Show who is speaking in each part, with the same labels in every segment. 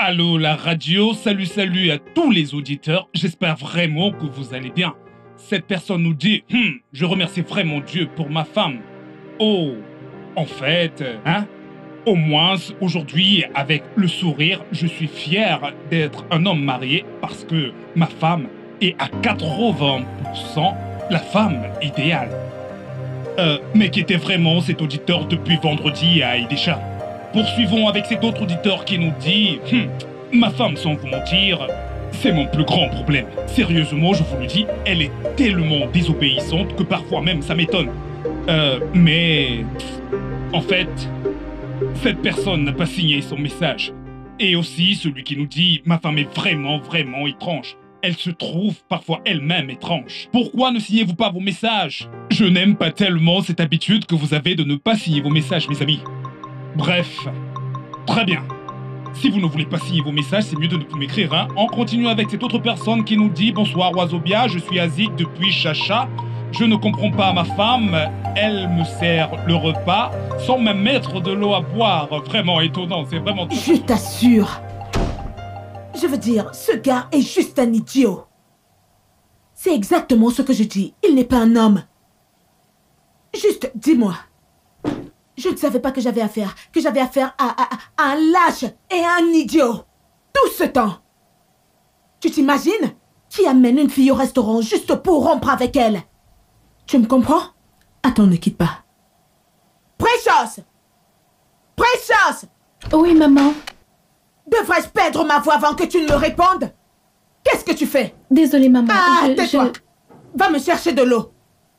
Speaker 1: Allô la radio, salut à tous les auditeurs, j'espère vraiment que vous allez bien. Cette personne nous dit, je remercie vraiment Dieu pour ma femme. Oh, en fait, au moins aujourd'hui, avec le sourire, je suis fier d'être un homme marié parce que ma femme est à 80% la femme idéale. Mais qui était vraiment cet auditeur depuis vendredi à Aïdécha. Poursuivons avec cet autre auditeur qui nous dit ma femme, sans vous mentir, c'est mon plus grand problème. Sérieusement, je vous le dis, elle est tellement désobéissante que parfois même ça m'étonne. Mais en fait, cette personne n'a pas signé son message. Et aussi celui qui nous dit ma femme est vraiment étrange. Elle se trouve parfois elle-même étrange. Pourquoi ne signez-vous pas vos messages? Je n'aime pas tellement cette habitude que vous avez de ne pas signer vos messages, mes amis. Bref, très bien. Si vous ne voulez pas signer vos messages, c'est mieux de ne plus m'écrire, hein. On continue avec cette autre personne qui nous dit « Bonsoir Oisobia, je suis Azik depuis Chacha. Je ne comprends pas ma femme, elle me sert le repas sans même mettre de l'eau à boire. » Vraiment étonnant, c'est vraiment...
Speaker 2: Je t'assure. Je veux dire, ce gars est juste un idiot. C'est exactement ce que je dis. Il n'est pas un homme. Juste, dis-moi. Je ne savais pas que j'avais affaire à un lâche et à un idiot. Tout ce temps. Tu t'imagines? Qui amène une fille au restaurant juste pour rompre avec elle? Tu me comprends? Attends, ne quitte pas. Precious! Precious!
Speaker 3: Oui, maman.
Speaker 2: Devrais-je perdre ma voix avant que tu ne me répondes? Qu'est-ce que tu fais?
Speaker 3: Désolée, maman.
Speaker 2: Ah, tais-toi. Va me chercher de l'eau.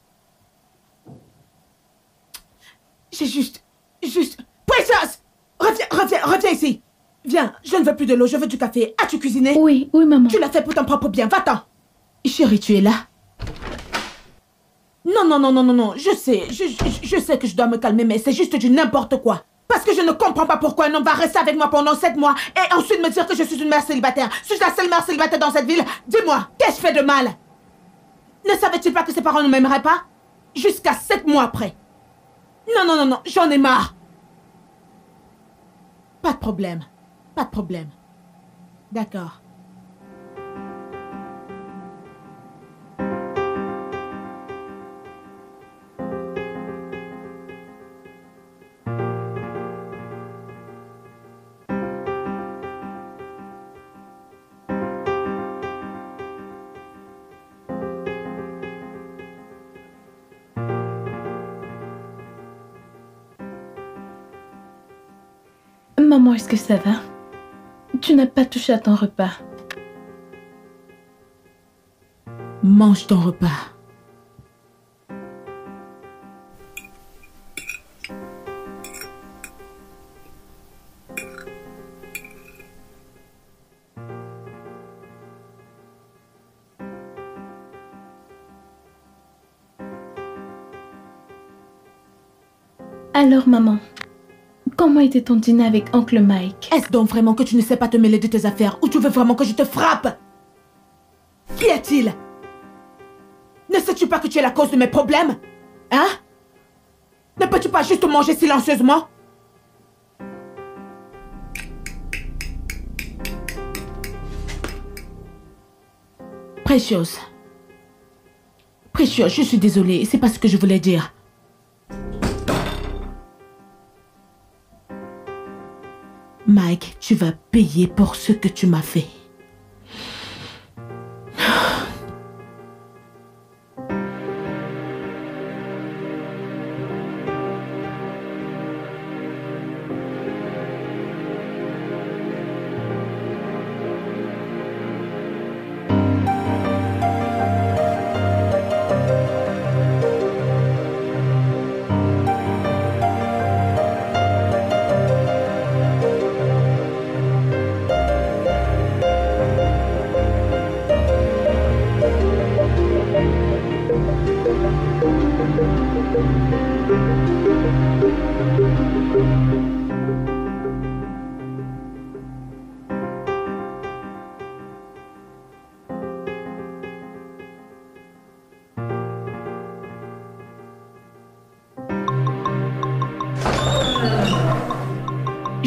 Speaker 2: J'ai juste... Precious! Reviens ici. Viens, je ne veux plus de l'eau, je veux du café. As-tu cuisiné?
Speaker 3: Oui, maman.
Speaker 2: Tu l'as fait pour ton propre bien, va-t'en. Chérie, tu es là? Non, je sais que je dois me calmer, mais c'est juste du n'importe quoi. Parce que je ne comprends pas pourquoi un homme va rester avec moi pendant 7 mois et ensuite me dire que je suis une mère célibataire. Suis-je la seule mère célibataire dans cette ville? Dis-moi, qu'ai-je fait de mal? Ne savait-il pas que ses parents ne m'aimeraient pas? Jusqu'à 7 mois après. Non, j'en ai marre. Pas de problème. D'accord.
Speaker 3: Maman, est-ce que ça va? Tu n'as pas touché à ton repas.
Speaker 2: Mange ton repas.
Speaker 3: Alors, maman, comment était ton dîner avec Oncle Mike?
Speaker 2: Est-ce donc vraiment que tu ne sais pas te mêler de tes affaires ou tu veux vraiment que je te frappe? Qui est-il? Ne sais-tu pas que tu es la cause de mes problèmes? Hein? Ne peux-tu pas juste manger silencieusement? Precious, je suis désolée, c'est pas ce que je voulais dire. Mike, tu vas payer pour ce que tu m'as fait.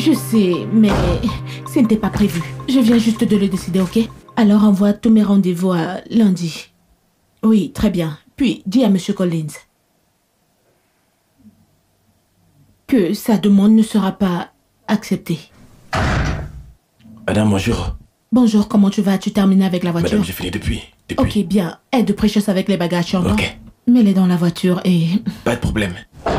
Speaker 2: Je sais, mais ce n'était pas prévu. Je viens juste de le décider, ok? Alors envoie tous mes rendez-vous à lundi. Oui, très bien. Puis dis à Monsieur Collins que sa demande ne sera pas acceptée.
Speaker 4: Madame, bonjour.
Speaker 2: Bonjour, comment tu vas? Tu termines avec la voiture?
Speaker 4: Madame, j'ai fini depuis.
Speaker 2: Ok, bien. Aide Precious avec les bagages, tu entends?
Speaker 4: Ok.
Speaker 2: Mets-les dans la voiture et...
Speaker 4: Pas de problème.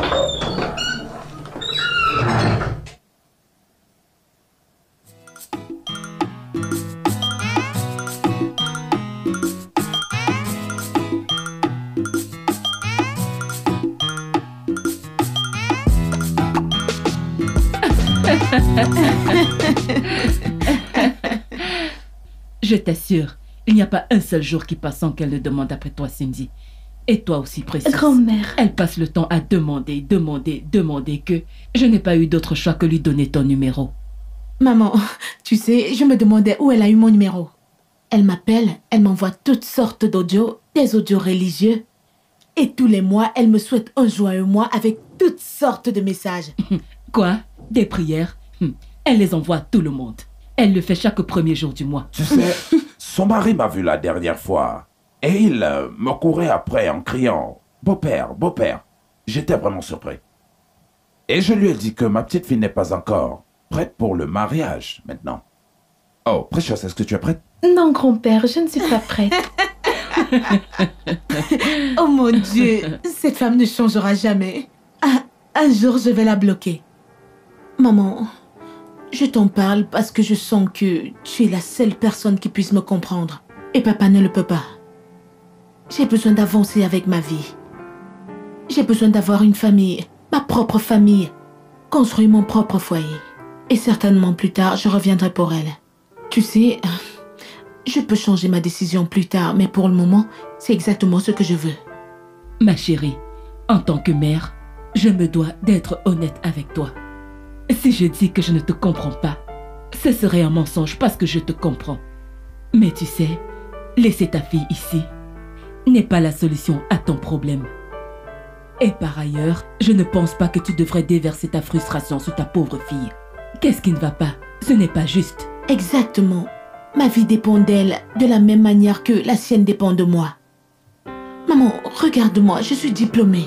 Speaker 5: Je t'assure, il n'y a pas un seul jour qui passe sans qu'elle ne demande après toi, Cindy. Et toi aussi, Precious.
Speaker 3: Grand-mère.
Speaker 5: Elle passe le temps à demander que je n'ai pas eu d'autre choix que lui donner ton numéro.
Speaker 2: Maman, tu sais, je me demandais où elle a eu mon numéro. Elle m'appelle, elle m'envoie toutes sortes d'audios, des audios religieux. Et tous les mois, elle me souhaite un joyeux mois avec toutes sortes de messages.
Speaker 5: Quoi? Des prières? Elle les envoie à tout le monde. Elle le fait chaque premier jour du mois.
Speaker 6: Tu sais, son mari m'a vu la dernière fois. Et il me courait après en criant « Beau-père, beau-père ». J'étais vraiment surpris. Et je lui ai dit que ma petite fille n'est pas encore prête pour le mariage maintenant. Oh, Precious, est-ce que tu es prête?
Speaker 3: Non, grand-père, je ne suis pas prête.
Speaker 2: Oh mon Dieu, cette femme ne changera jamais. Un jour, je vais la bloquer. Maman, je t'en parle parce que je sens que tu es la seule personne qui puisse me comprendre. Et papa ne le peut pas. J'ai besoin d'avancer avec ma vie. J'ai besoin d'avoir une famille, ma propre famille, construire mon propre foyer. Et certainement plus tard, je reviendrai pour elle. Tu sais, je peux changer ma décision plus tard, mais pour le moment, c'est exactement ce que je veux.
Speaker 5: Ma chérie, en tant que mère, je me dois d'être honnête avec toi. Si je dis que je ne te comprends pas, ce serait un mensonge parce que je te comprends. Mais tu sais, laisser ta fille ici n'est pas la solution à ton problème. Et par ailleurs, je ne pense pas que tu devrais déverser ta frustration sur ta pauvre fille. Qu'est-ce qui ne va pas? Ce n'est pas juste.
Speaker 2: Exactement. Ma vie dépend d'elle de la même manière que la sienne dépend de moi. Maman, regarde-moi, je suis diplômée.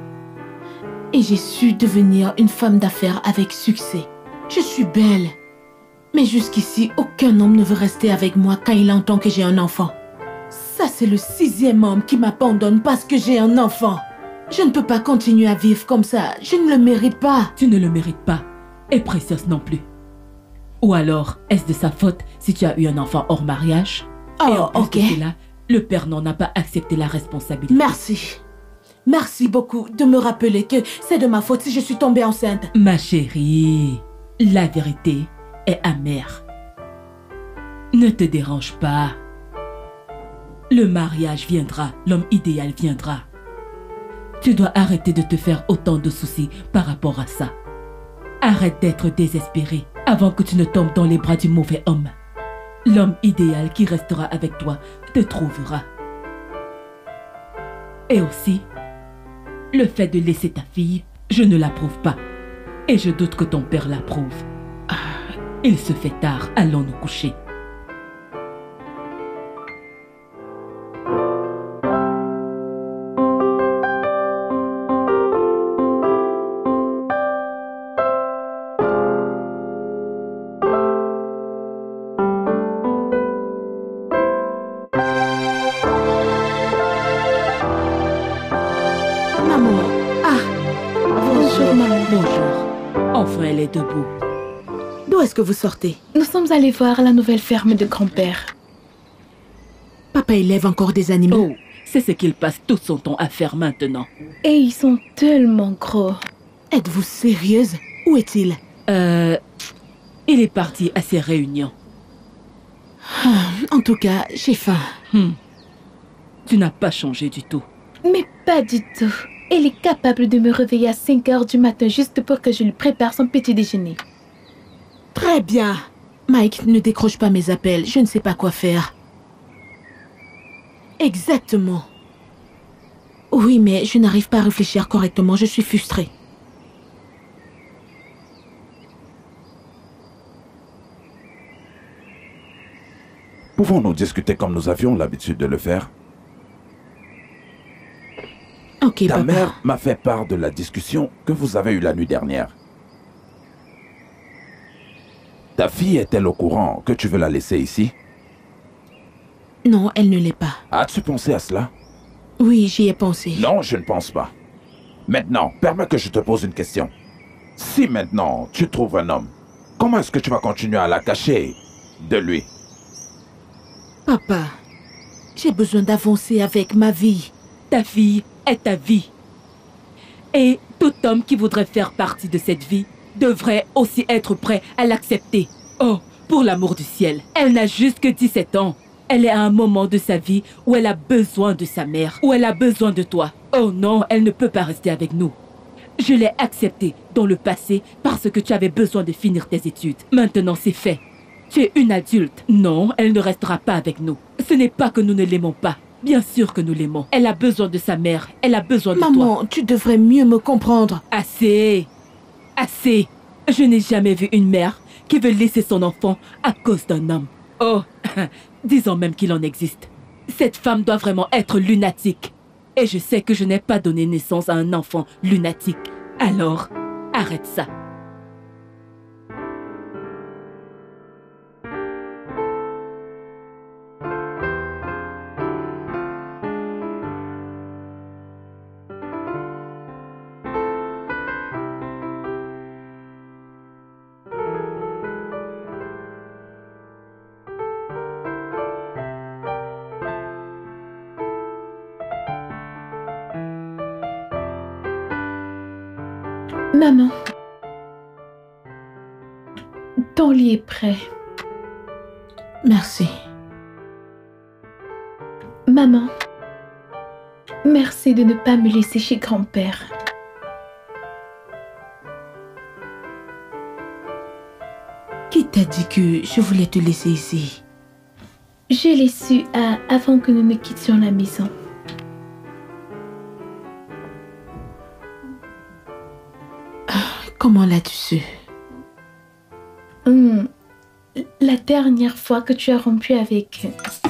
Speaker 2: Et j'ai su devenir une femme d'affaires avec succès. Je suis belle. Mais jusqu'ici, aucun homme ne veut rester avec moi quand il entend que j'ai un enfant. Ça, c'est le 6e homme qui m'abandonne parce que j'ai un enfant. Je ne peux pas continuer à vivre comme ça. Je ne le mérite pas.
Speaker 5: Tu ne le mérites pas. Et Precious non plus. Ou alors, est-ce de sa faute si tu as eu un enfant hors mariage? Et en plus
Speaker 2: ok.
Speaker 5: de cela, le père n'en a pas accepté la responsabilité.
Speaker 2: Merci. Merci beaucoup de me rappeler que c'est de ma faute si je suis tombée enceinte.
Speaker 5: Ma chérie, la vérité est amère. Ne te dérange pas. Le mariage viendra, l'homme idéal viendra. Tu dois arrêter de te faire autant de soucis par rapport à ça. Arrête d'être désespéré avant que tu ne tombes dans les bras du mauvais homme. L'homme idéal qui restera avec toi te trouvera. Et aussi, le fait de laisser ta fille, je ne l'approuve pas. Et je doute que ton père l'approuve. Il se fait tard, allons nous coucher.
Speaker 2: Maman,
Speaker 3: Bonjour, maman.
Speaker 5: Bonjour. Enfin, elle est debout.
Speaker 2: d'où est-ce que vous sortez?
Speaker 3: Nous sommes allés voir la nouvelle ferme de grand-père.
Speaker 2: Papa élève encore des animaux.
Speaker 5: Oh, c'est ce qu'il passe tout son temps à faire maintenant.
Speaker 3: Et ils sont tellement gros.
Speaker 2: Êtes-vous sérieuse? Où est-il?
Speaker 5: Il est parti à ses réunions.
Speaker 2: En tout cas, j'ai faim.
Speaker 5: Tu n'as pas changé du tout.
Speaker 3: Mais pas du tout. Il est capable de me réveiller à 5 heures du matin juste pour que je lui prépare son petit déjeuner.
Speaker 2: Très bien. Mike, ne décroche pas mes appels. Je ne sais pas quoi faire. Exactement. Oui, mais je n'arrive pas à réfléchir correctement. Je suis frustrée.
Speaker 6: Pouvons-nous discuter comme nous avions l'habitude de le faire?
Speaker 2: Ok,
Speaker 6: Ta
Speaker 2: papa.
Speaker 6: mère m'a fait part de la discussion que vous avez eue la nuit dernière. Ta fille est-elle au courant que tu veux la laisser ici?
Speaker 2: Non, elle ne l'est pas.
Speaker 6: As-tu pensé à cela?
Speaker 2: Oui, j'y ai pensé.
Speaker 6: Non, je ne pense pas. Maintenant, permets que je te pose une question. Si maintenant tu trouves un homme, comment est-ce que tu vas continuer à la cacher de lui?
Speaker 2: Papa, j'ai besoin d'avancer avec ma vie.
Speaker 5: Ta fille est ta vie. Et tout homme qui voudrait faire partie de cette vie devrait aussi être prêt à l'accepter. Oh, pour l'amour du ciel, elle n'a juste que 17 ans. Elle est à un moment de sa vie où elle a besoin de sa mère, où elle a besoin de toi. Oh non, elle ne peut pas rester avec nous. Je l'ai acceptée dans le passé parce que tu avais besoin de finir tes études. Maintenant, c'est fait. Tu es une adulte. Non, elle ne restera pas avec nous. Ce n'est pas que nous ne l'aimons pas. Bien sûr que nous l'aimons. Elle a besoin de sa mère. Elle a besoin de toi.
Speaker 2: Maman, tu devrais mieux me comprendre.
Speaker 5: Assez. Assez. Je n'ai jamais vu une mère qui veut laisser son enfant à cause d'un homme. Oh, disons même qu'il en existe. Cette femme doit vraiment être lunatique. Et je sais que je n'ai pas donné naissance à un enfant lunatique. Alors, arrête ça.
Speaker 3: Maman, ton lit est prêt.
Speaker 2: Merci.
Speaker 3: Maman, merci de ne pas me laisser chez grand-père.
Speaker 2: Qui t'a dit que je voulais te laisser ici?
Speaker 3: Je l'ai su avant que nous ne quittions la maison.
Speaker 2: Comment l'as-tu su?
Speaker 3: La dernière fois que tu as rompu avec...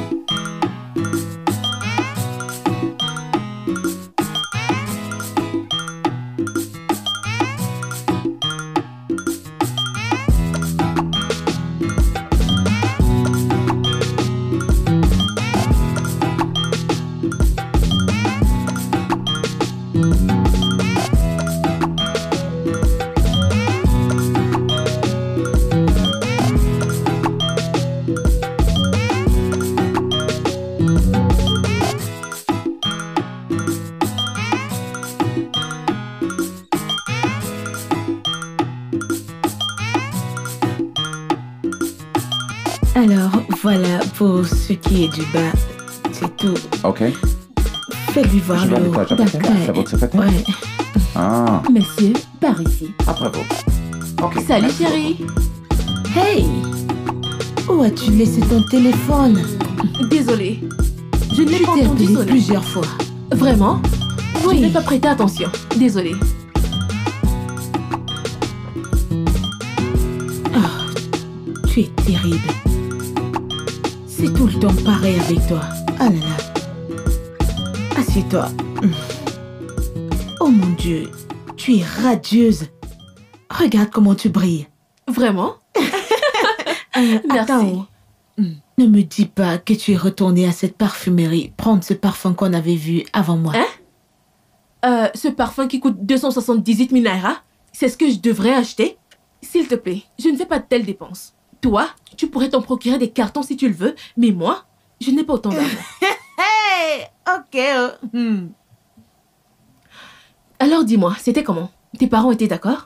Speaker 2: Alors, voilà pour ce qui est du bas. C'est tout.
Speaker 6: Ok.
Speaker 2: Fais-lui voir
Speaker 6: Je vais à
Speaker 2: le haut.
Speaker 6: l'étage avec elle. C'est votre secrétaire?
Speaker 2: Ouais.
Speaker 6: Ah,
Speaker 5: Monsieur, par ici.
Speaker 6: après vous. Ok.
Speaker 5: Salut
Speaker 6: merci
Speaker 5: chérie.
Speaker 2: Hey! Où as-tu laissé ton téléphone?
Speaker 5: Désolée. Je ne
Speaker 2: Je
Speaker 5: l'ai pas
Speaker 2: t'ai
Speaker 5: entendu
Speaker 2: appelé
Speaker 5: sonner.
Speaker 2: plusieurs fois.
Speaker 5: Vraiment?
Speaker 2: Oui.
Speaker 5: Je n'ai pas prêté attention. Désolée.
Speaker 2: Tu es terrible. C'est tout le temps pareil avec toi. Ah là là. Assieds-toi. Oh mon Dieu, tu es radieuse. Regarde comment tu brilles.
Speaker 5: Vraiment? Merci.
Speaker 2: Attends. Ne me dis pas que tu es retournée à cette parfumerie prendre ce parfum qu'on avait vu avant moi.
Speaker 5: Hein? Ce parfum qui coûte 278 000 naira, c'est ce que je devrais acheter? S'il te plaît, je ne fais pas de telles dépenses. Toi, tu pourrais t'en procurer des cartons si tu le veux, mais moi, je n'ai pas autant d'argent.
Speaker 2: Hey, ok.
Speaker 5: Alors dis-moi, c'était comment? Tes parents étaient d'accord?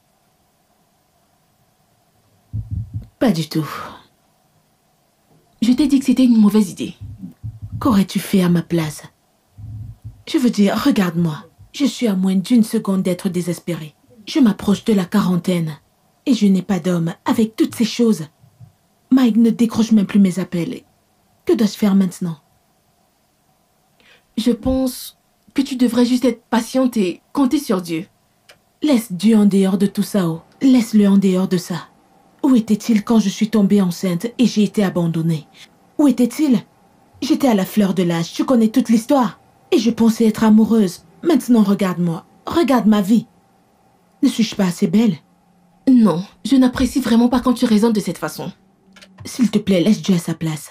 Speaker 2: Pas du tout.
Speaker 5: Je t'ai dit que c'était une mauvaise idée.
Speaker 2: Qu'aurais-tu fait à ma place? Je veux dire, regarde-moi. Je suis à moins d'une seconde d'être désespérée. Je m'approche de la quarantaine. Et je n'ai pas d'homme avec toutes ces choses. Mike ne décroche même plus mes appels. Que dois-je faire maintenant?
Speaker 5: Je pense que tu devrais juste être patiente et compter sur Dieu.
Speaker 2: Laisse Dieu en dehors de tout ça. Oh. Laisse-le en dehors de ça. Où était-il quand je suis tombée enceinte et j'ai été abandonnée? Où était-il? J'étais à la fleur de l'âge, tu connais toute l'histoire. Et je pensais être amoureuse. Maintenant, regarde-moi. Regarde ma vie. Ne suis-je pas assez belle?
Speaker 4: Non, je n'apprécie vraiment pas quand tu raisonnes de cette façon.
Speaker 2: S'il te plaît, laisse Dieu à sa place.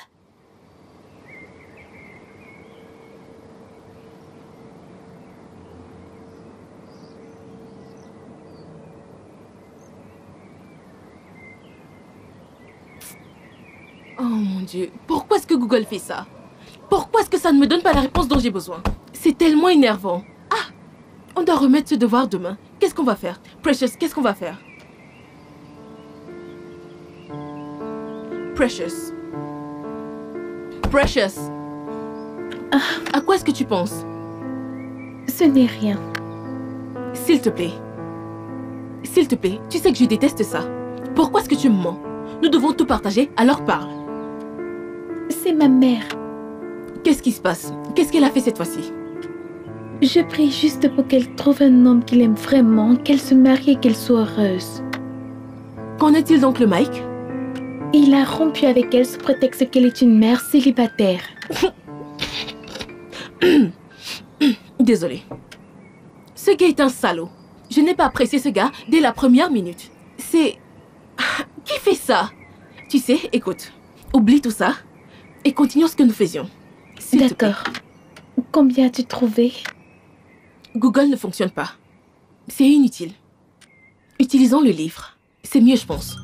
Speaker 4: Oh mon Dieu, pourquoi est-ce que Google fait ça? Pourquoi est-ce que ça ne me donne pas la réponse dont j'ai besoin? C'est tellement énervant. Ah, on doit remettre ce devoir demain. Qu'est-ce qu'on va faire? Precious, qu'est-ce qu'on va faire? Precious. Precious. À quoi est-ce que tu penses?
Speaker 3: Ce n'est rien.
Speaker 4: S'il te plaît. S'il te plaît, tu sais que je déteste ça. Pourquoi est-ce que tu me mens? Nous devons tout partager, alors parle.
Speaker 3: C'est ma mère.
Speaker 4: Qu'est-ce qui se passe? Qu'est-ce qu'elle a fait cette fois-ci?
Speaker 3: Je prie juste pour qu'elle trouve un homme qu'il aime vraiment, qu'elle se marie et qu'elle soit heureuse.
Speaker 4: Qu'en est-il donc le Mike?
Speaker 3: Il a rompu avec elle sous prétexte qu'elle est une mère célibataire.
Speaker 4: Désolée. Ce gars est un salaud. Je n'ai pas apprécié ce gars dès la première minute. C'est... Qui fait ça? Tu sais, écoute, oublie tout ça et continuons ce que nous faisions.
Speaker 3: D'accord. Combien as-tu trouvé?
Speaker 4: Google ne fonctionne pas. C'est inutile. Utilisons le livre. C'est mieux, je pense.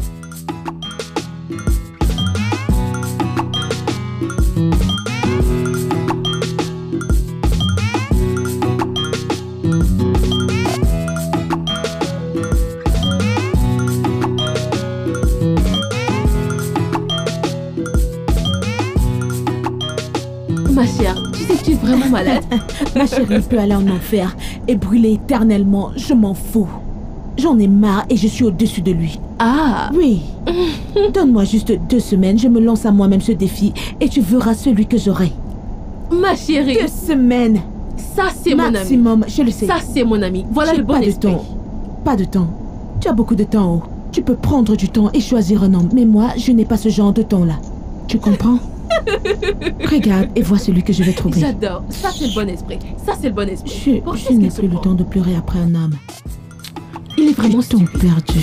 Speaker 4: Ma chère, tu sais que tu es vraiment malade.
Speaker 2: Ma chérie peut aller en enfer et brûler éternellement, je m'en fous. J'en ai marre et je suis au-dessus de lui.
Speaker 4: Ah.
Speaker 2: Oui. Donne-moi juste 2 semaines, je me lance à moi-même ce défi et tu verras celui que j'aurai.
Speaker 4: Ma chérie.
Speaker 2: 2 semaines.
Speaker 4: Ça, c'est mon ami.
Speaker 2: Maximum, je le sais.
Speaker 4: Ça, c'est mon ami. Voilà le bon
Speaker 2: pas
Speaker 4: esprit.
Speaker 2: de temps. Pas de temps. Tu as beaucoup de temps. Oh. Tu peux prendre du temps et choisir un homme. Mais moi, je n'ai pas ce genre de temps-là. Tu comprends? Regarde et vois celui que je vais trouver.
Speaker 4: J'adore. Ça, c'est le bon esprit. Ça, c'est le bon esprit.
Speaker 2: Je n'ai plus le temps de pleurer après un homme.
Speaker 4: Il est vraiment
Speaker 2: temps perdu.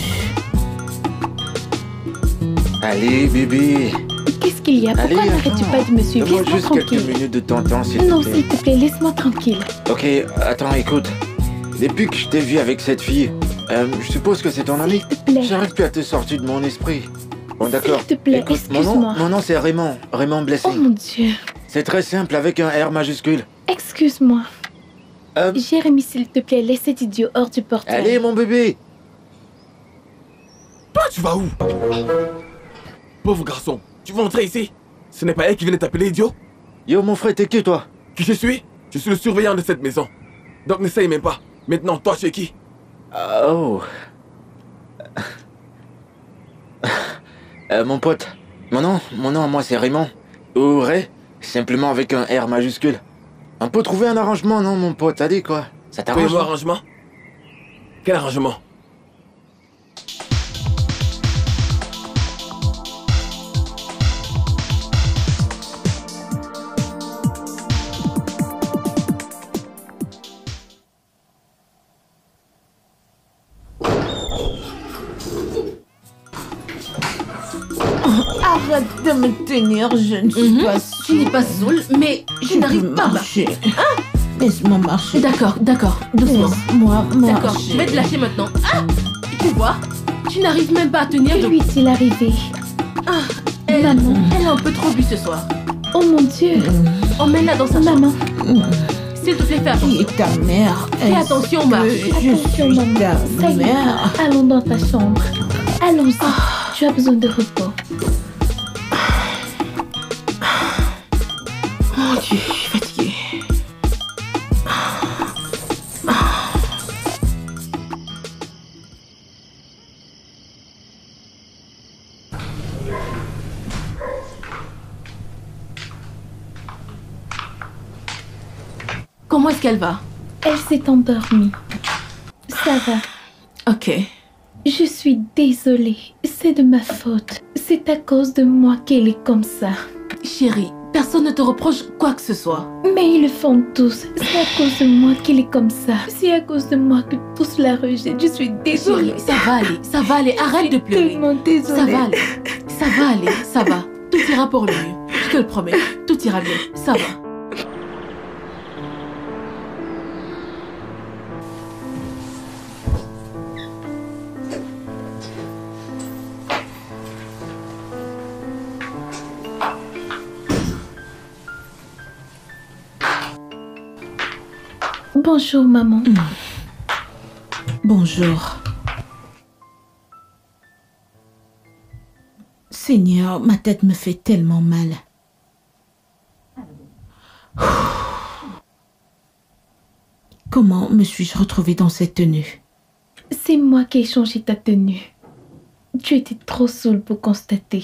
Speaker 7: Allez, bébé.
Speaker 3: Qu'est-ce qu'il y a? Pourquoi n'arrêtes-tu pas de me suivre?
Speaker 7: Donne-moi
Speaker 3: Laisse-moi
Speaker 7: juste quelques
Speaker 3: tranquille.
Speaker 7: minutes de ton temps, s'il te
Speaker 3: Non,
Speaker 7: plaît.
Speaker 3: s'il te plaît, laisse-moi tranquille.
Speaker 7: Ok, attends, écoute. Depuis que je t'ai vu avec cette fille, je suppose que c'est ton ami.
Speaker 3: S'il te plaît.
Speaker 7: J'arrive plus à te sortir de mon esprit. Bon, d'accord.
Speaker 3: S'il te plaît,
Speaker 7: Écoute,
Speaker 3: excuse-moi.
Speaker 7: mon nom c'est Raymond. Raymond
Speaker 3: Oh
Speaker 7: Blessing.
Speaker 3: mon Dieu.
Speaker 7: C'est très simple avec un R majuscule.
Speaker 3: Excuse-moi.
Speaker 7: Euh,
Speaker 3: Jérémy, s'il te plaît, laisse cet idiot hors du portail.
Speaker 7: Allez, mon bébé.
Speaker 8: Toi, tu vas où? Pauvre garçon, tu veux entrer ici? Ce n'est pas elle qui venait t'appeler idiot?
Speaker 7: Yo, mon frère, t'es qui, toi?
Speaker 8: Qui je suis? Je suis le surveillant de cette maison. Donc n'essaye même pas. Maintenant, toi, tu es qui?
Speaker 7: Oh. Mon pote. Mon nom à moi c'est Raymond. Ou Ray, simplement avec un R majuscule. On peut trouver un arrangement, non, mon pote? Allez, quoi. Ça t'arrange?
Speaker 8: Trouvez-moi arrangement? Quel arrangement?
Speaker 2: Arrête de me tenir, je ne suis pas
Speaker 4: Tu n'es pas saoul, mais je n'arrive pas à
Speaker 2: marcher. Laisse-moi marcher.
Speaker 4: D'accord, doucement.
Speaker 2: Laisse-moi marcher.
Speaker 4: D'accord, je vais te lâcher maintenant. Ah! Tu vois? Tu n'arrives même pas à tenir
Speaker 3: Que
Speaker 4: de...
Speaker 3: lui est-il arrivé? Maman.
Speaker 4: Elle a un peu trop bu ce soir.
Speaker 3: Oh mon Dieu.
Speaker 4: Emmène-la dans sa chambre.
Speaker 3: Maman.
Speaker 4: S'il te plaît, fais
Speaker 2: Qui
Speaker 4: attention.
Speaker 2: est ta mère?
Speaker 4: Fais attention, marche.
Speaker 2: Je
Speaker 3: Attention,
Speaker 2: suis
Speaker 3: maman.
Speaker 2: ta
Speaker 3: Ça y est.
Speaker 2: mère.
Speaker 3: Allons dans ta chambre. Allons-y. Tu as besoin de repos.
Speaker 4: Mon Dieu, je suis fatiguée. Comment est-ce qu'elle va?
Speaker 3: Elle s'est endormie. Ça va.
Speaker 4: Ok.
Speaker 3: Je suis désolée. C'est de ma faute. C'est à cause de moi qu'elle est comme ça.
Speaker 4: Chérie, personne ne te reproche quoi que ce soit.
Speaker 3: Mais ils le font tous. C'est à cause de moi qu'il est comme ça. C'est à cause de moi que tous la rejettent. Je suis désolée.
Speaker 4: Chérie, ça va aller. Arrête de pleurer.
Speaker 3: Tellement désolée.
Speaker 4: Ça va aller. Ça va aller, ça va. Tout ira pour le mieux. Je te le promets. Tout ira bien. Ça va.
Speaker 3: Bonjour, maman.
Speaker 2: Bonjour. Seigneur, ma tête me fait tellement mal. Comment me suis-je retrouvée dans cette tenue?
Speaker 3: C'est moi qui ai changé ta tenue. Tu étais trop saoule pour constater.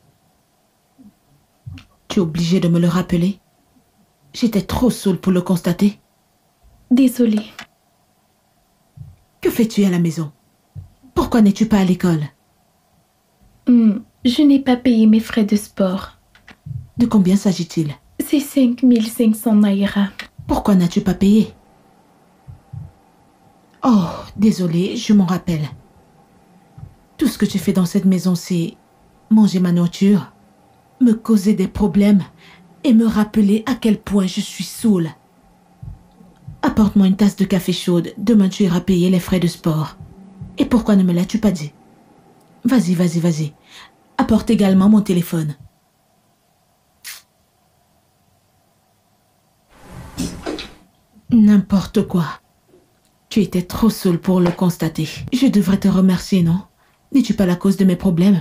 Speaker 2: Tu es obligée de me le rappeler? J'étais trop saoule pour le constater.
Speaker 3: Désolée.
Speaker 2: Que fais-tu à la maison? Pourquoi n'es-tu pas à l'école?
Speaker 3: Je n'ai pas payé mes frais de sport.
Speaker 2: De combien s'agit-il?
Speaker 3: C'est 5500 naira.
Speaker 2: Pourquoi n'as-tu pas payé? Oh, désolée, je m'en rappelle. Tout ce que tu fais dans cette maison, c'est manger ma nourriture, me causer des problèmes et me rappeler à quel point je suis saoule. Apporte-moi une tasse de café chaude. Demain, tu iras payer les frais de sport. Et pourquoi ne me l'as-tu pas dit? Vas-y, vas-y, vas-y. Apporte également mon téléphone. N'importe quoi. Tu étais trop saoule pour le constater. Je devrais te remercier, non? N'es-tu pas la cause de mes problèmes?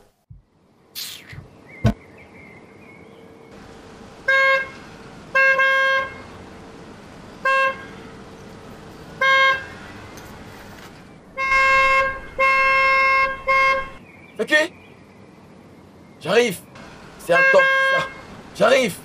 Speaker 8: Ok? J'arrive. C'est un temps, ça. J'arrive.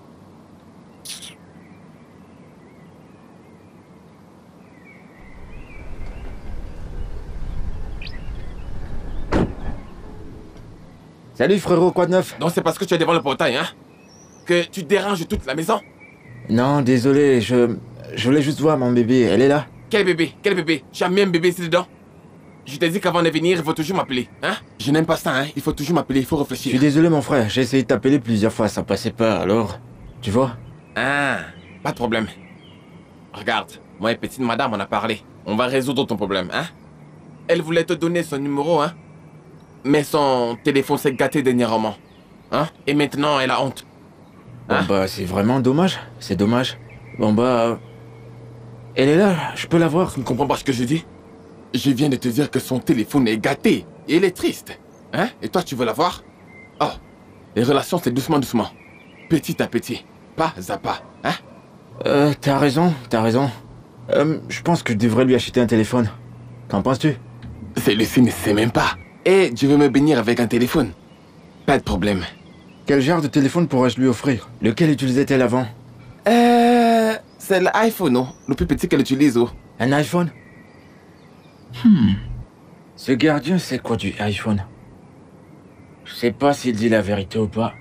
Speaker 7: Salut frérot, quoi de neuf?
Speaker 8: Donc c'est parce que tu es devant le portail, hein? Que tu déranges toute la maison?
Speaker 7: Non, désolé, je voulais juste voir mon bébé, elle est là?
Speaker 8: Quel bébé? Quel bébé? Tu as mis un bébé ici dedans? Je t'ai dit qu'avant de venir, il faut toujours m'appeler, hein? Je n'aime pas ça, hein? Il faut toujours m'appeler, il faut
Speaker 7: Je
Speaker 8: réfléchir.
Speaker 7: suis désolé mon frère, j'ai essayé de t'appeler plusieurs fois, ça passait pas, alors... Tu vois?
Speaker 8: Ah, pas de problème. Regarde, moi et petite madame, on a parlé. On va résoudre ton problème, hein? Elle voulait te donner son numéro, hein? Mais son téléphone s'est gâté dernièrement. Hein? Et maintenant, elle a honte.
Speaker 7: Bon bah, c'est vraiment dommage, c'est dommage. Bon bah... Elle est là, je peux la voir.
Speaker 8: Tu ne comprends pas ce que je dis? Je viens de te dire que son téléphone est gâté. Et elle est triste. Hein? Et toi, tu veux la voir? Oh, les relations, c'est doucement, doucement. Petit à petit. Pas à pas. Hein?
Speaker 7: T'as raison, t'as raison. Je pense que je devrais lui acheter un téléphone. Qu'en penses-tu?
Speaker 8: Celui-ci ne sait même pas. Et je veux me bénir avec un téléphone. Pas de problème.
Speaker 7: Quel genre de téléphone pourrais-je lui offrir? Lequel utilisait-elle avant?
Speaker 8: C'est l'iPhone, non? Le plus petit qu'elle utilise, oh.
Speaker 7: Un iPhone? Ce gardien, c'est quoi du iPhone? Je sais pas s'il dit la vérité ou pas.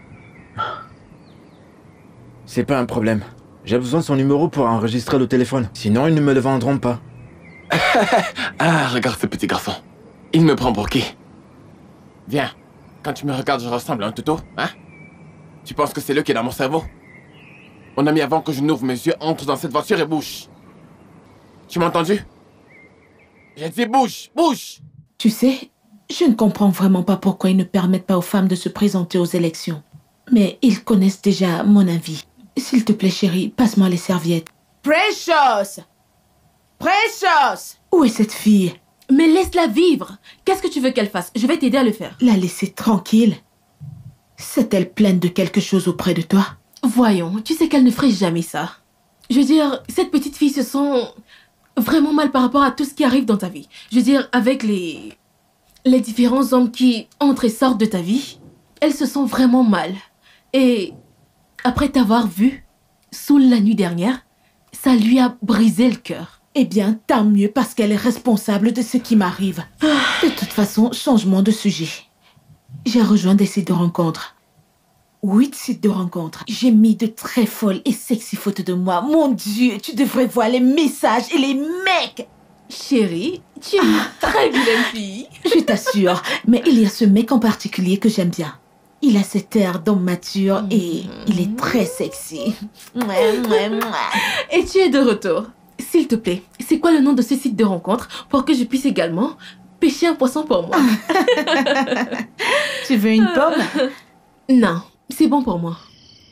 Speaker 7: C'est pas un problème. J'ai besoin de son numéro pour enregistrer le téléphone. Sinon, ils ne me le vendront pas.
Speaker 8: Ah, regarde ce petit garçon. Il me prend pour qui? Viens. Quand tu me regardes, je ressemble à un toutou, hein? Tu penses que c'est lui qui est dans mon cerveau? Mon ami, avant que je n'ouvre mes yeux, entre dans cette voiture et bouge. Tu m'as entendu? J'ai dit bouge, bouge!
Speaker 2: Tu sais, je ne comprends vraiment pas pourquoi ils ne permettent pas aux femmes de se présenter aux élections. Mais ils connaissent déjà mon avis. S'il te plaît, chérie, passe-moi les serviettes. Precious! Precious! Où est cette fille?
Speaker 4: Mais laisse-la vivre. Qu'est-ce que tu veux qu'elle fasse? Je vais t'aider à le faire.
Speaker 2: La laisser tranquille? S'est-elle pleine de quelque chose auprès de toi?
Speaker 4: Voyons, tu sais qu'elle ne ferait jamais ça. Je veux dire, cette petite fille se sent vraiment mal par rapport à tout ce qui arrive dans ta vie. Je veux dire, avec les différents hommes qui entrent et sortent de ta vie, elle se sent vraiment mal. Et après t'avoir vu, saoule la nuit dernière, ça lui a brisé le cœur.
Speaker 2: Eh bien, tant mieux parce qu'elle est responsable de ce qui m'arrive. De toute façon, changement de sujet. J'ai rejoint des sites de rencontres. 8 sites de rencontres. J'ai mis de très folles et sexy photos de moi. Mon Dieu, tu devrais voir les messages et les mecs.
Speaker 4: Chérie, tu es une très vilaine fille.
Speaker 2: Je t'assure, mais il y a ce mec en particulier que j'aime bien. Il a cet air d'homme mature et il est très sexy.
Speaker 4: Et tu es de retour. S'il te plaît, c'est quoi le nom de ce site de rencontre pour que je puisse également pêcher un poisson pour moi?
Speaker 2: Tu veux une pomme?
Speaker 4: Non, c'est bon pour moi.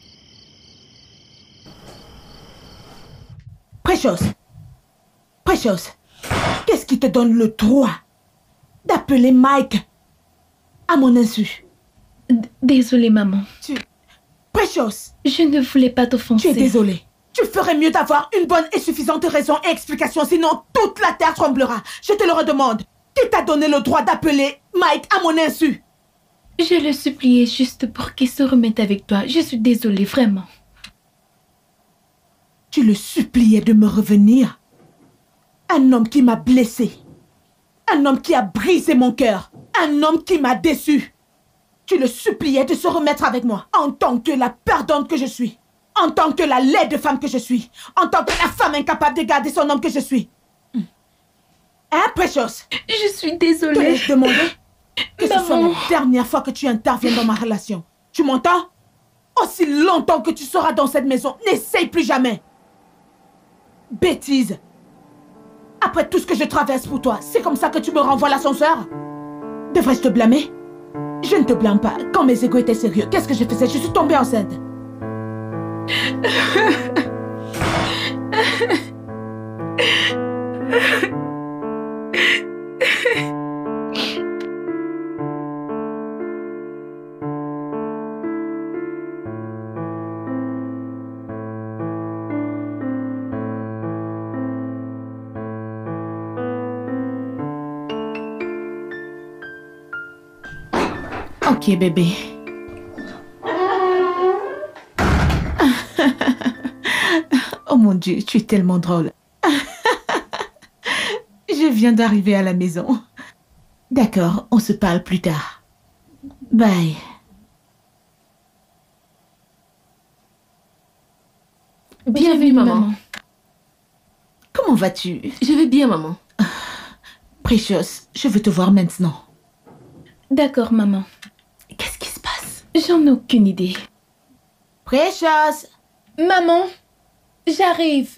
Speaker 2: Precious, qu'est-ce qui te donne le droit d'appeler Mike à mon insu?
Speaker 3: Désolée, maman.
Speaker 2: Precious,
Speaker 3: Je ne voulais pas
Speaker 2: tu
Speaker 3: t'offenser.
Speaker 2: es désolée. Tu ferais mieux d'avoir une bonne et suffisante raison et explication, sinon toute la terre tremblera. Je te le redemande. Qui t'a donné le droit d'appeler Mike à mon insu?
Speaker 3: Je le suppliais juste pour qu'il se remette avec toi. Je suis désolée, vraiment.
Speaker 2: Tu le suppliais de me revenir? Un homme qui m'a blessé. Un homme qui a brisé mon cœur. Un homme qui m'a déçu. Tu le suppliais de se remettre avec moi en tant que la perdante que je suis. En tant que la laide femme que je suis. En tant que la femme incapable de garder son homme que je suis. Hein, Precious?
Speaker 3: Je suis
Speaker 2: Te
Speaker 3: désolée.
Speaker 2: laisse demander que ce soit
Speaker 3: Maman.
Speaker 2: la dernière fois que tu interviens dans ma relation. Tu m'entends? Aussi longtemps que tu seras dans cette maison, n'essaye plus jamais. Bêtise. Après tout ce que je traverse pour toi, c'est comme ça que tu me renvoies l'ascenseur? Devrais-je te blâmer? Je ne te blâme pas. Quand mes égos étaient sérieux, qu'est-ce que je faisais? Je suis tombée enceinte. Ok, bébé. Oh mon Dieu, tu es tellement drôle. Je viens d'arriver à la maison. D'accord, on se parle plus tard. Bye.
Speaker 4: Bienvenue, maman.
Speaker 2: Comment vas-tu?
Speaker 4: Je vais bien, maman.
Speaker 2: Precious, je veux te voir maintenant.
Speaker 3: D'accord, maman.
Speaker 2: Qu'est-ce qui se passe?
Speaker 3: J'en ai aucune idée.
Speaker 2: Precious!
Speaker 3: Maman, j'arrive.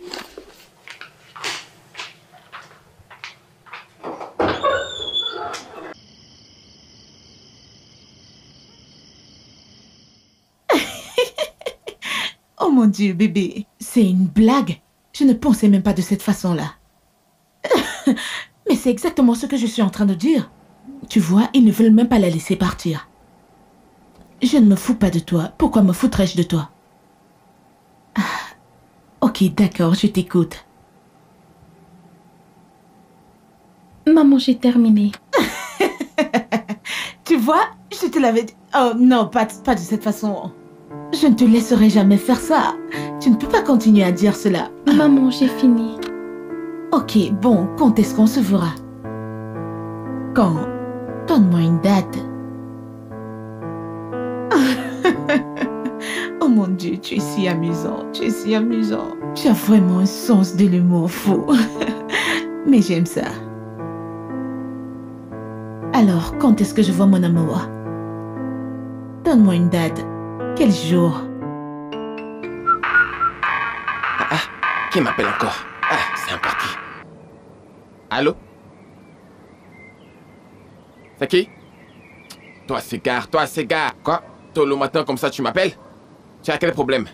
Speaker 2: Oh mon Dieu, bébé. C'est une blague. Je ne pensais même pas de cette façon-là. Mais c'est exactement ce que je suis en train de dire. Tu vois, ils ne veulent même pas la laisser partir. Je ne me fous pas de toi. Pourquoi me foutrais-je de toi? Ah, ok, d'accord, je t'écoute.
Speaker 3: Maman, j'ai terminé.
Speaker 2: Tu vois, je te l'avais dit. Oh non, pas de cette façon. Je ne te laisserai jamais faire ça. Tu ne peux pas continuer à dire cela.
Speaker 3: Maman, j'ai fini.
Speaker 2: Ok, bon, quand est-ce qu'on se verra? Quand? Donne-moi une date. Oh mon Dieu, tu es si amusant, tu es si amusant. Tu as vraiment un sens de l'humour fou. Mais j'aime ça. Alors, quand est-ce que je vois mon amour? Donne-moi une date. Quel jour?
Speaker 8: Qui m'appelle encore? Ah, c'est encore qui? Allô? C'est qui? Toi, cigare. Quoi? Tôt le matin comme ça, tu m'appelles? Tu as quel problème?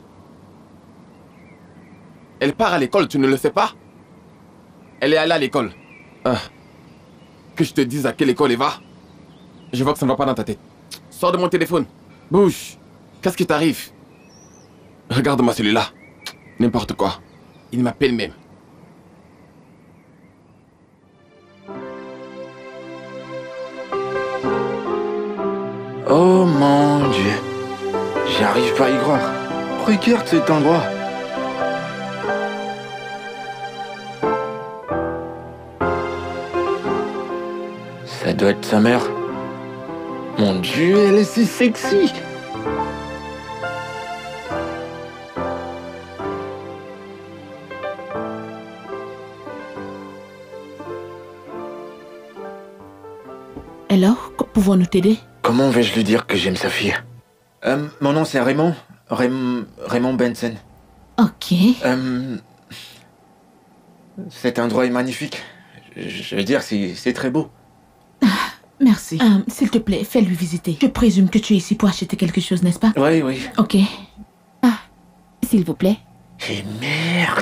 Speaker 8: Elle part à l'école, tu ne le sais pas? Elle est allée à l'école. Ah. Que je te dise à quelle école elle va? Je vois que ça ne va pas dans ta tête. Sors de mon téléphone. Bouge. Qu'est-ce qui t'arrive? Regarde-moi celui-là. N'importe quoi. Il m'appelle même.
Speaker 7: Oh mon Dieu. J'arrive pas à y croire. Regarde cet endroit. Ça doit être sa mère. Mon Dieu, elle est si sexy.
Speaker 2: Alors, pouvons-nous t'aider?
Speaker 7: Comment vais-je lui dire que j'aime sa fille? Mon nom c'est Raymond. Raymond Benson.
Speaker 2: Ok.
Speaker 7: Cet endroit est magnifique. Je veux dire, c'est très beau.
Speaker 2: Merci. S'il te plaît, fais-lui visiter. Je présume que tu es ici pour acheter quelque chose, n'est-ce pas?
Speaker 7: Oui, oui.
Speaker 2: Ok.
Speaker 3: S'il vous plaît.
Speaker 7: Et merde.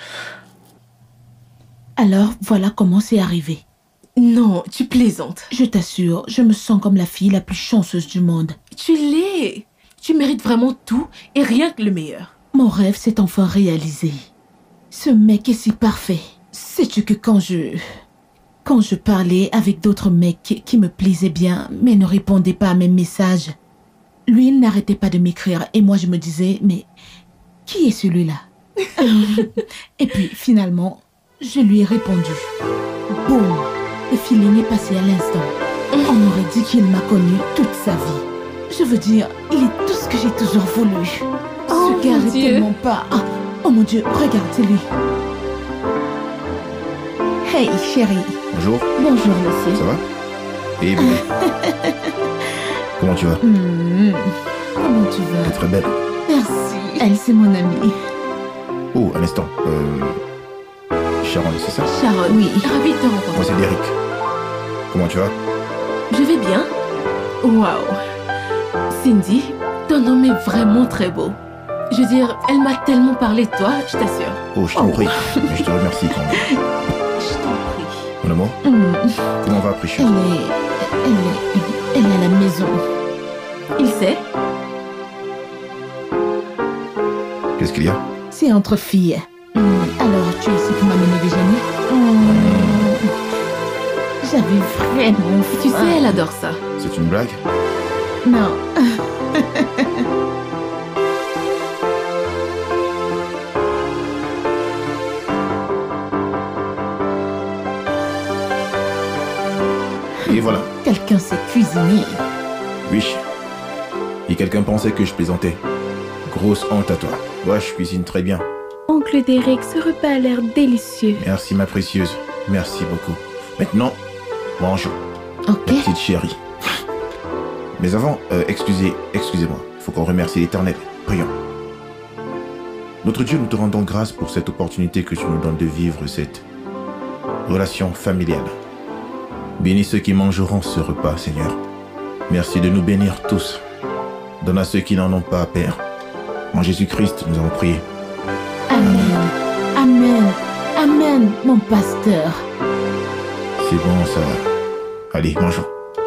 Speaker 2: Alors, voilà comment c'est arrivé.
Speaker 4: Non, tu plaisantes.
Speaker 2: Je t'assure, je me sens comme la fille la plus chanceuse du monde.
Speaker 4: Tu l'es. Tu mérites vraiment tout et rien que le meilleur.
Speaker 2: Mon rêve s'est enfin réalisé. Ce mec est si parfait. Sais-tu que quand je parlais avec d'autres mecs qui me plaisaient bien, mais ne répondaient pas à mes messages, lui, il n'arrêtait pas de m'écrire et moi je me disais, mais qui est celui-là? Et puis finalement, je lui ai répondu. Boum! Le feeling est passé à l'instant. On aurait dit qu'il m'a connu toute sa vie. Je veux dire, il est tout ce que j'ai toujours voulu.
Speaker 4: Oh,
Speaker 2: Ce gars
Speaker 4: mon
Speaker 2: est
Speaker 4: Dieu.
Speaker 2: tellement pas... Oh mon Dieu, regarde, c'est lui. Hey, chérie.
Speaker 9: Bonjour,
Speaker 2: Bonjour, monsieur.
Speaker 9: ça va? Et bébé. Comment tu vas?
Speaker 2: Comment tu vas?
Speaker 9: T'es très belle.
Speaker 2: Merci. Elle, c'est mon amie.
Speaker 9: Oh, un instant. Sharon, c'est ça?
Speaker 4: Sharon,
Speaker 2: Oui.
Speaker 4: ravi de te
Speaker 9: Moi,
Speaker 4: rencontrer.
Speaker 9: c'est Derek. Comment tu vas?
Speaker 4: Je vais bien. Waouh. Cindy, ton homme est vraiment très beau. Je veux dire, elle m'a tellement parlé de toi, je t'assure.
Speaker 9: Oh, je t'en prie. Mais je te remercie quand même.
Speaker 4: Je t'en prie.
Speaker 9: Mon amour, comment va, Precious?
Speaker 2: Elle est à la maison.
Speaker 4: Il sait.
Speaker 9: Qu'est-ce qu'il y a?
Speaker 2: C'est entre filles. Alors, tu es ici pour m'amener déjeuner? J'avais vraiment faim.
Speaker 4: Tu sais, elle adore ça.
Speaker 9: C'est une blague?
Speaker 2: Non.
Speaker 9: Et voilà.
Speaker 2: Quelqu'un s'est cuisiné.
Speaker 9: Oui. Et quelqu'un pensait que je plaisantais. Grosse honte à toi. Ouais, je cuisine très bien.
Speaker 3: Oncle Derek, ce repas a l'air délicieux.
Speaker 9: Merci, ma précieuse. Merci beaucoup. Maintenant, mangeons.
Speaker 2: Ok.
Speaker 9: Ma petite chérie. Mais avant, excusez-moi. Il faut qu'on remercie l'Éternel. Prions. Notre Dieu, nous te rendons grâce pour cette opportunité que tu nous donnes de vivre cette relation familiale. Bénis ceux qui mangeront ce repas, Seigneur. Merci de nous bénir tous. Donne à ceux qui n'en ont pas, Père. En Jésus-Christ, nous avons prié.
Speaker 2: Amen. Amen. Amen, mon pasteur.
Speaker 9: C'est bon, ça va. Allez, mangeons.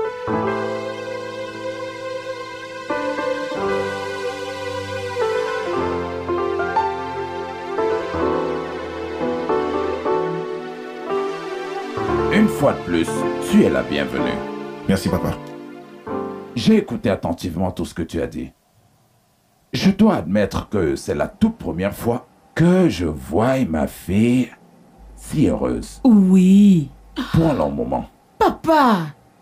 Speaker 6: Une fois de plus, tu es la bienvenue.
Speaker 9: Merci, papa.
Speaker 6: J'ai écouté attentivement tout ce que tu as dit. Je dois admettre que c'est la toute première fois que je vois ma fille si heureuse
Speaker 5: Oui.
Speaker 6: pour un long moment.
Speaker 2: Papa.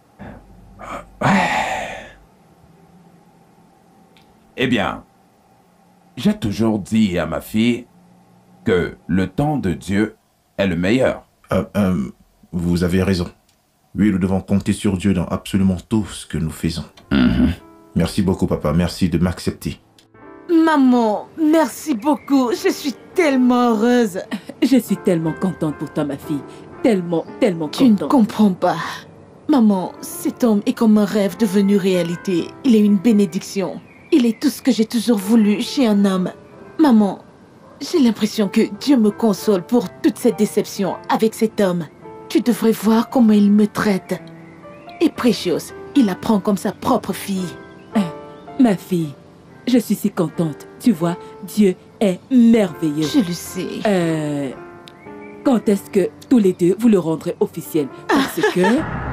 Speaker 6: Eh bien, j'ai toujours dit à ma fille que le temps de Dieu est le meilleur.
Speaker 9: Vous avez raison. Oui, nous devons compter sur Dieu dans absolument tout ce que nous faisons. Merci beaucoup, papa. Merci de m'accepter.
Speaker 2: Maman, merci beaucoup. Je suis tellement heureuse.
Speaker 5: Je suis tellement contente pour toi, ma fille. Tellement, tellement
Speaker 2: Tu ne
Speaker 5: contente.
Speaker 2: comprends pas. Maman, cet homme est comme un rêve devenu réalité. Il est une bénédiction. Il est tout ce que j'ai toujours voulu chez un homme. Maman, j'ai l'impression que Dieu me console pour toute cette déception avec cet homme. Tu devrais voir comment il me traite. Et Precious, il la prend comme sa propre fille.
Speaker 5: Ma fille, je suis si contente. Tu vois, Dieu est merveilleux.
Speaker 2: Je le sais.
Speaker 5: Quand est-ce que tous les deux vous le rendrez officiel? Parce que...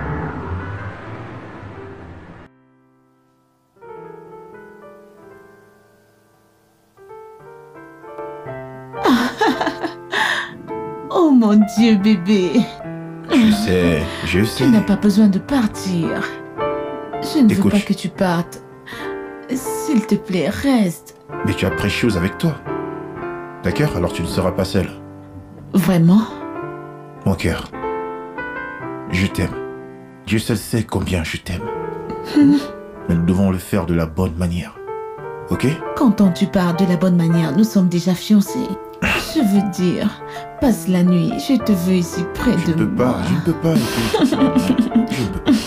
Speaker 2: Oh mon Dieu, bébé.
Speaker 9: Je sais.
Speaker 2: Tu n'as pas besoin de partir. Je ne veux
Speaker 9: Écoute.
Speaker 2: pas que tu partes. S'il te plaît, reste.
Speaker 9: Mais tu as Precious avec toi. D'accord? Alors tu ne seras pas seule.
Speaker 2: Vraiment?
Speaker 9: Mon cœur, je t'aime. Dieu seul sait combien je t'aime. Mais nous devons le faire de la bonne manière. Ok?
Speaker 2: Quand tu parles de la bonne manière, nous sommes déjà fiancés. Je veux dire, passe la nuit, je te veux ici près de moi.
Speaker 9: Je ne peux pas, écoute. Je ne peux pas.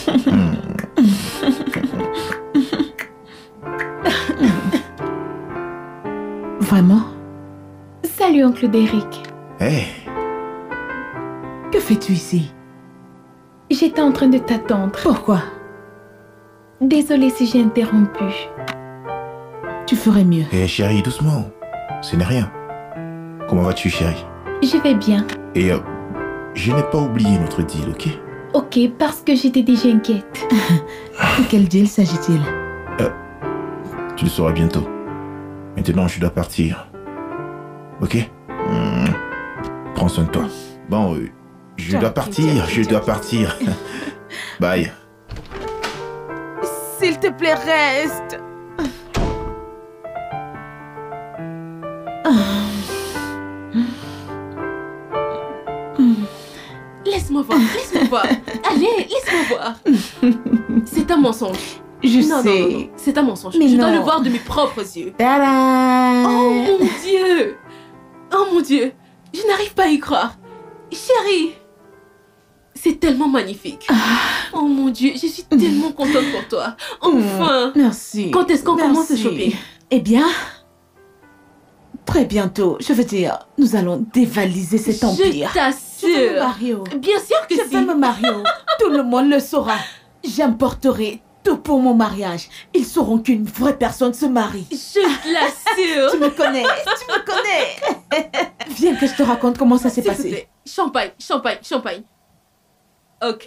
Speaker 2: Vraiment?
Speaker 3: Salut, oncle Derrick.
Speaker 9: Hey,
Speaker 2: Que fais-tu ici?
Speaker 3: J'étais en train de t'attendre.
Speaker 2: Pourquoi?
Speaker 3: Désolée si j'ai interrompu.
Speaker 2: Tu ferais mieux.
Speaker 9: hey, chérie, doucement. Ce n'est rien. Comment vas-tu, chérie?
Speaker 3: Je vais bien.
Speaker 9: Et je n'ai pas oublié notre deal, ok?
Speaker 3: Ok, parce que j'étais déjà inquiète.
Speaker 2: De quel deal s'agit-il?
Speaker 9: Tu le sauras bientôt. Maintenant, je dois partir. Ok? Prends soin de toi. Bon, je dois partir. Bye.
Speaker 2: S'il te plaît, reste.
Speaker 4: Laisse-moi voir, laisse-moi voir. Allez, laisse-moi voir. C'est un mensonge.
Speaker 2: Je
Speaker 4: Non,
Speaker 2: sais.
Speaker 4: c'est un mensonge.
Speaker 2: Mais
Speaker 4: Je dois
Speaker 2: non.
Speaker 4: le voir de mes propres yeux.
Speaker 2: Tada!
Speaker 4: Oh mon Dieu! Oh mon Dieu! Je n'arrive pas à y croire. Chérie! C'est tellement magnifique. Oh mon Dieu, je suis tellement contente pour toi. Enfin!
Speaker 2: Merci.
Speaker 4: Quand est-ce qu'on commence ce
Speaker 2: Merci.
Speaker 4: shopping?
Speaker 2: Eh bien, très bientôt. Je veux dire, nous allons dévaliser cet empire.
Speaker 4: Je
Speaker 2: Je veux me
Speaker 4: t'assure.
Speaker 2: marier.
Speaker 4: Bien sûr que
Speaker 2: Je
Speaker 4: si.
Speaker 2: veux me marier. Tout le monde le saura. J'importerai tout pour mon mariage. Ils sauront qu'une vraie personne se marie.
Speaker 4: Je l'assure.
Speaker 2: Tu me connais. Tu me connais. Viens que je te raconte comment ça s'est
Speaker 4: S'il te
Speaker 2: passé.
Speaker 4: plaît. Champagne, champagne, champagne. Ok.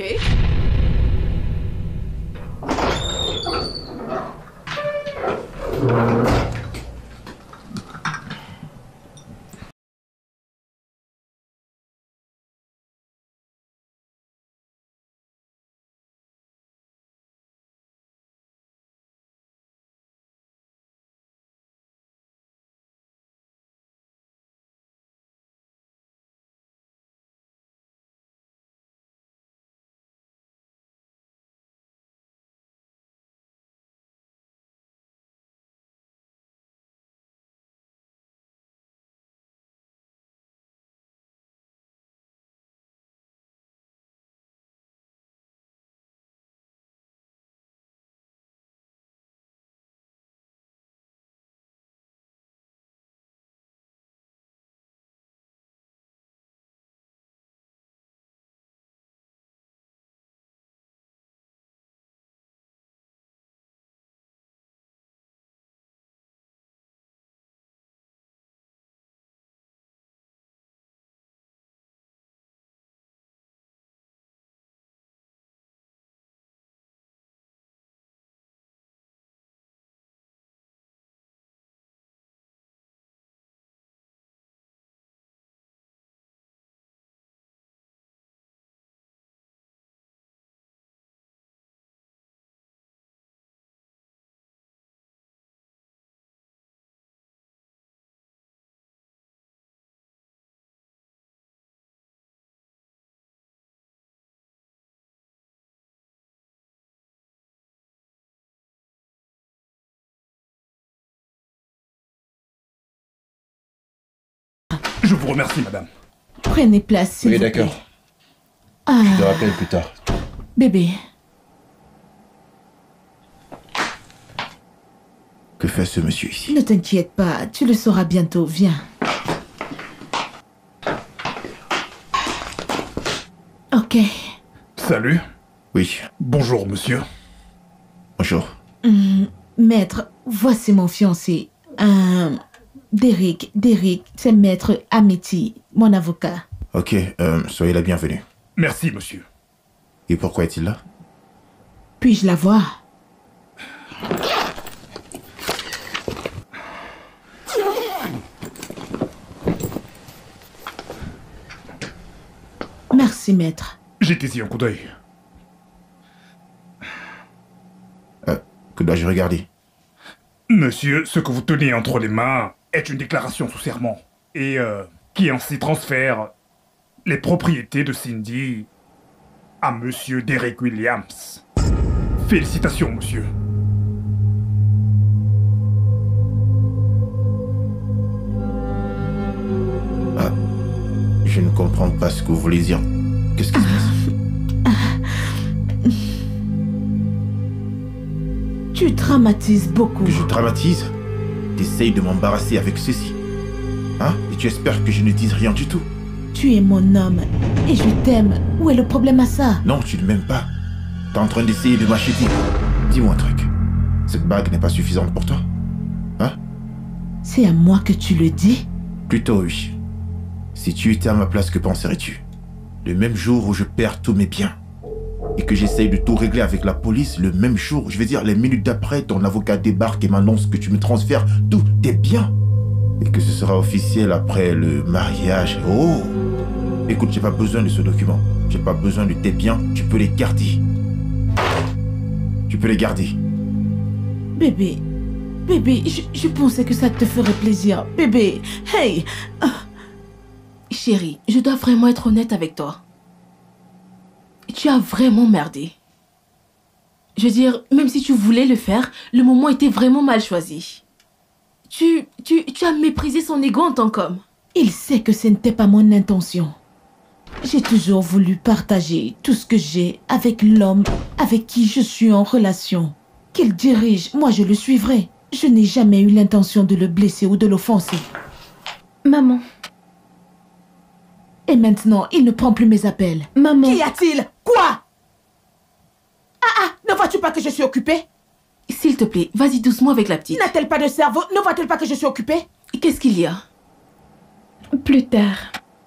Speaker 1: Je vous remercie, madame.
Speaker 2: Prenez place, s'il
Speaker 9: Oui,
Speaker 2: vous
Speaker 9: d'accord.
Speaker 2: plaît. Ah,
Speaker 9: Je te rappelle plus tard.
Speaker 2: bébé.
Speaker 9: Que fait ce monsieur ici?
Speaker 2: Ne t'inquiète pas, tu le sauras bientôt. Viens. Ok.
Speaker 1: Salut.
Speaker 9: Oui,
Speaker 1: Bonjour, monsieur.
Speaker 9: bonjour.
Speaker 2: Maître, voici mon fiancé. Derrick, c'est Maître Amity, mon avocat.
Speaker 9: Ok, soyez la bienvenue.
Speaker 1: Merci, monsieur.
Speaker 9: Et pourquoi est-il là?
Speaker 2: Puis-je la voir? Merci, maître.
Speaker 1: J'étais ici un coup d'œil.
Speaker 9: Que dois-je regarder?
Speaker 1: Monsieur, ce que vous tenez entre les mains est une déclaration sous serment. Et qui ainsi transfère les propriétés de Cindy
Speaker 10: à Monsieur Derek Williams. Félicitations, monsieur.
Speaker 9: Ah, je ne comprends pas ce que vous voulez dire. Qu'est-ce qui se passe?
Speaker 2: Tu dramatises beaucoup.
Speaker 9: Que je dramatise? T'essayes de m'embarrasser avec ceci. Hein? Et tu espères que je ne dise rien du tout?
Speaker 2: Tu es mon homme et je t'aime. Où est le problème à ça?
Speaker 9: Non, tu ne m'aimes pas. T'es en train d'essayer de m'acheter. Dis-moi un truc. Cette bague n'est pas suffisante pour toi? Hein?
Speaker 2: C'est à moi que tu le dis?
Speaker 9: Plutôt oui. Si tu étais à ma place, que penserais-tu? Le même jour où je perds tous mes biens et que j'essaye de tout régler avec la police, le même jour, je veux dire les minutes d'après, ton avocat débarque et m'annonce que tu me transfères tous tes biens et que ce sera officiel après le mariage. Oh! Écoute, j'ai pas besoin de ce document. J'ai pas besoin de tes biens, tu peux les garder. Tu peux les garder.
Speaker 2: Bébé, je pensais que ça te ferait plaisir. Bébé, hey!
Speaker 4: Chérie, je dois vraiment être honnête avec toi. Tu as vraiment merdé. Je veux dire, même si tu voulais le faire, le moment était vraiment mal choisi. Tu as méprisé son ego en tant qu'homme.
Speaker 2: Il sait que ce n'était pas mon intention. J'ai toujours voulu partager tout ce que j'ai avec l'homme avec qui je suis en relation. Qu'il dirige, moi je le suivrai. Je n'ai jamais eu l'intention de le blesser ou de l'offenser.
Speaker 3: Maman.
Speaker 2: Et maintenant, il ne prend plus mes appels.
Speaker 3: Maman.
Speaker 2: Qu'y a-t-il? Quoi? Ne vois-tu pas que je suis occupée?
Speaker 4: S'il te plaît, vas-y doucement avec la petite.
Speaker 2: N'a-t-elle pas de cerveau? Ne voit-elle pas que je suis occupée?
Speaker 4: Qu'est-ce qu'il y a?
Speaker 3: Plus tard.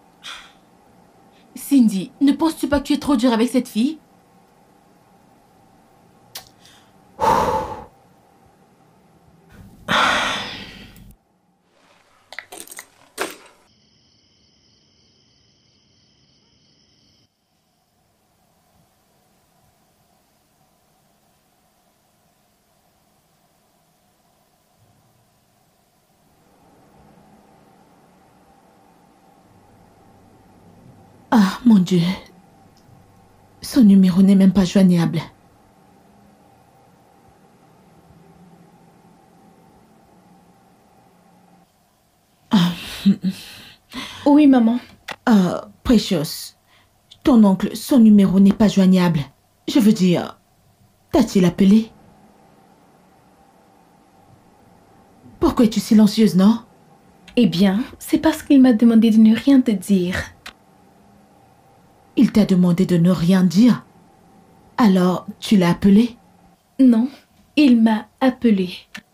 Speaker 4: Cindy, ne penses-tu pas que tu es trop dur avec cette fille?
Speaker 2: Ah, mon Dieu. Son numéro n'est même pas joignable.
Speaker 3: Oui, maman.
Speaker 2: Precious. Ton oncle, son numéro n'est pas joignable. Je veux dire, t'a-t-il appelé? Pourquoi es-tu silencieuse, non?
Speaker 3: Eh bien, c'est parce qu'il m'a demandé de ne rien te dire.
Speaker 2: Il t'a demandé de ne rien dire. Alors, tu l'as appelé?
Speaker 3: Non, il m'a appelé.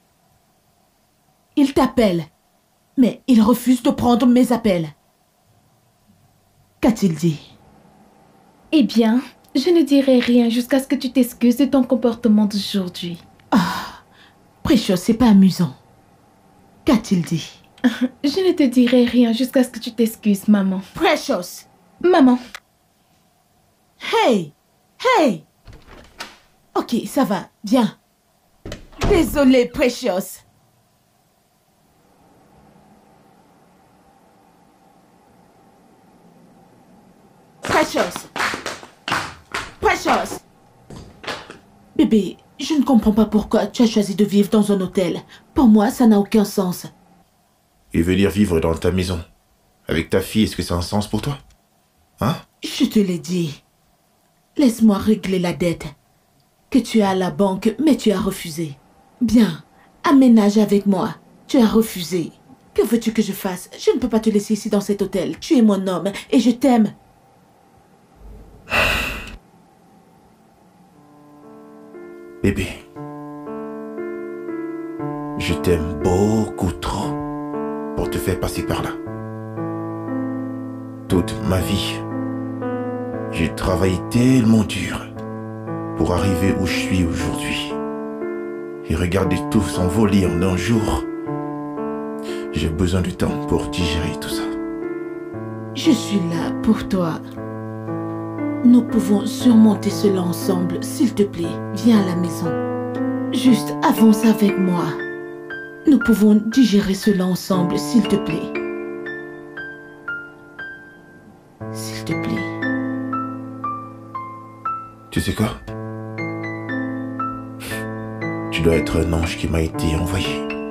Speaker 2: Il t'appelle, mais il refuse de prendre mes appels. Qu'a-t-il dit?
Speaker 3: Eh bien, je ne dirai rien jusqu'à ce que tu t'excuses de ton comportement d'aujourd'hui.
Speaker 2: Precious, c'est pas amusant. Qu'a-t-il dit?
Speaker 3: Je ne te dirai rien jusqu'à ce que tu t'excuses, maman.
Speaker 2: Precious!
Speaker 3: Maman.
Speaker 2: Hey! Hey! Ok, ça va, viens. Désolée, Precious. Precious! Precious! Bébé, je ne comprends pas pourquoi tu as choisi de vivre dans un hôtel. Pour moi, ça n'a aucun sens.
Speaker 9: Et venir vivre dans ta maison avec ta fille, est-ce que ça a un sens pour toi? Hein?
Speaker 2: Je te l'ai dit. Laisse-moi régler la dette que tu as à la banque, mais tu as refusé. Bien, aménage avec moi. Tu as refusé. Que veux-tu que je fasse? Je ne peux pas te laisser ici dans cet hôtel. Tu es mon homme et je t'aime.
Speaker 9: Bébé, je t'aime beaucoup trop pour te faire passer par là. Toute ma vie, j'ai travaillé tellement dur pour arriver où je suis aujourd'hui. Et regarder tout s'envoler en un jour. J'ai besoin de temps pour digérer tout ça.
Speaker 2: Je suis là pour toi. Nous pouvons surmonter cela ensemble. S'il te plaît, viens à la maison. Juste avance avec moi. Nous pouvons digérer cela ensemble, s'il te plaît. S'il te plaît.
Speaker 9: Tu sais quoi? Tu dois être un ange qui m'a été envoyé.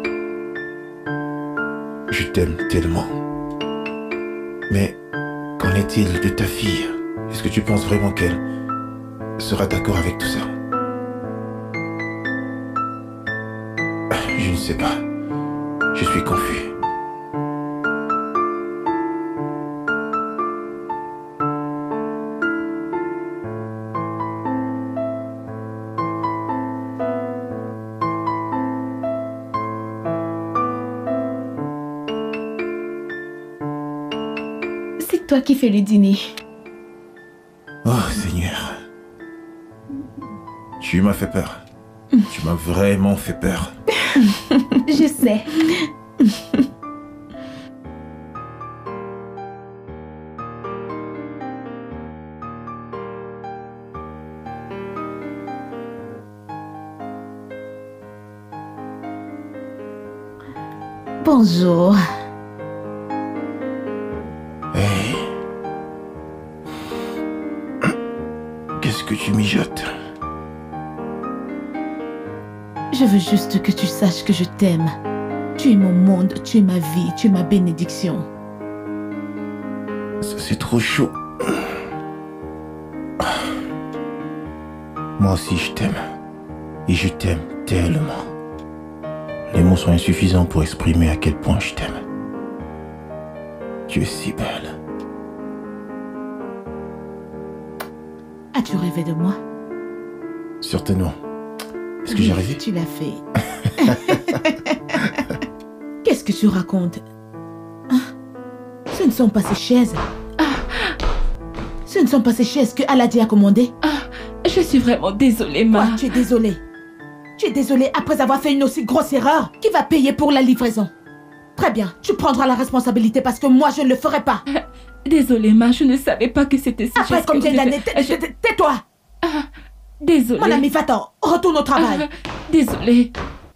Speaker 9: Je t'aime tellement. Mais qu'en est-il de ta fille? Est-ce que tu penses vraiment qu'elle sera d'accord avec tout ça? Je ne sais pas. Je suis confus.
Speaker 3: C'est toi qui fais le dîner.
Speaker 9: Oh Seigneur. Tu m'as fait peur. Tu m'as vraiment fait peur.
Speaker 3: Je sais.
Speaker 2: Bonjour.
Speaker 9: Hey. Qu'est-ce que tu mijotes?
Speaker 2: Je veux juste que tu saches que je t'aime. Tu es mon monde, tu es ma vie, tu es ma bénédiction.
Speaker 9: C'est trop chaud. Moi aussi je t'aime. Et je t'aime tellement. Les mots sont insuffisants pour exprimer à quel point je t'aime. Tu es si belle.
Speaker 2: As-tu rêvé de moi?
Speaker 9: Certainement. Est-ce que j'ai rêvé?
Speaker 2: Tu l'as fait. Qu'est-ce que tu racontes? Ce ne sont pas ces chaises. Ce ne sont pas ces chaises que Aladi a commandées.
Speaker 5: Je suis vraiment désolée, Ma.
Speaker 2: Quoi, tu es désolée? Tu es désolée après avoir fait une aussi grosse erreur? Qui va payer pour la livraison? Très bien, tu prendras la responsabilité parce que moi je ne le ferai pas.
Speaker 5: Désolée, Ma, je ne savais pas que c'était si
Speaker 2: Après combien d'années? Tais-toi!
Speaker 5: Désolée.
Speaker 2: Mon ami, va-t'en, retourne au travail.
Speaker 5: Désolée.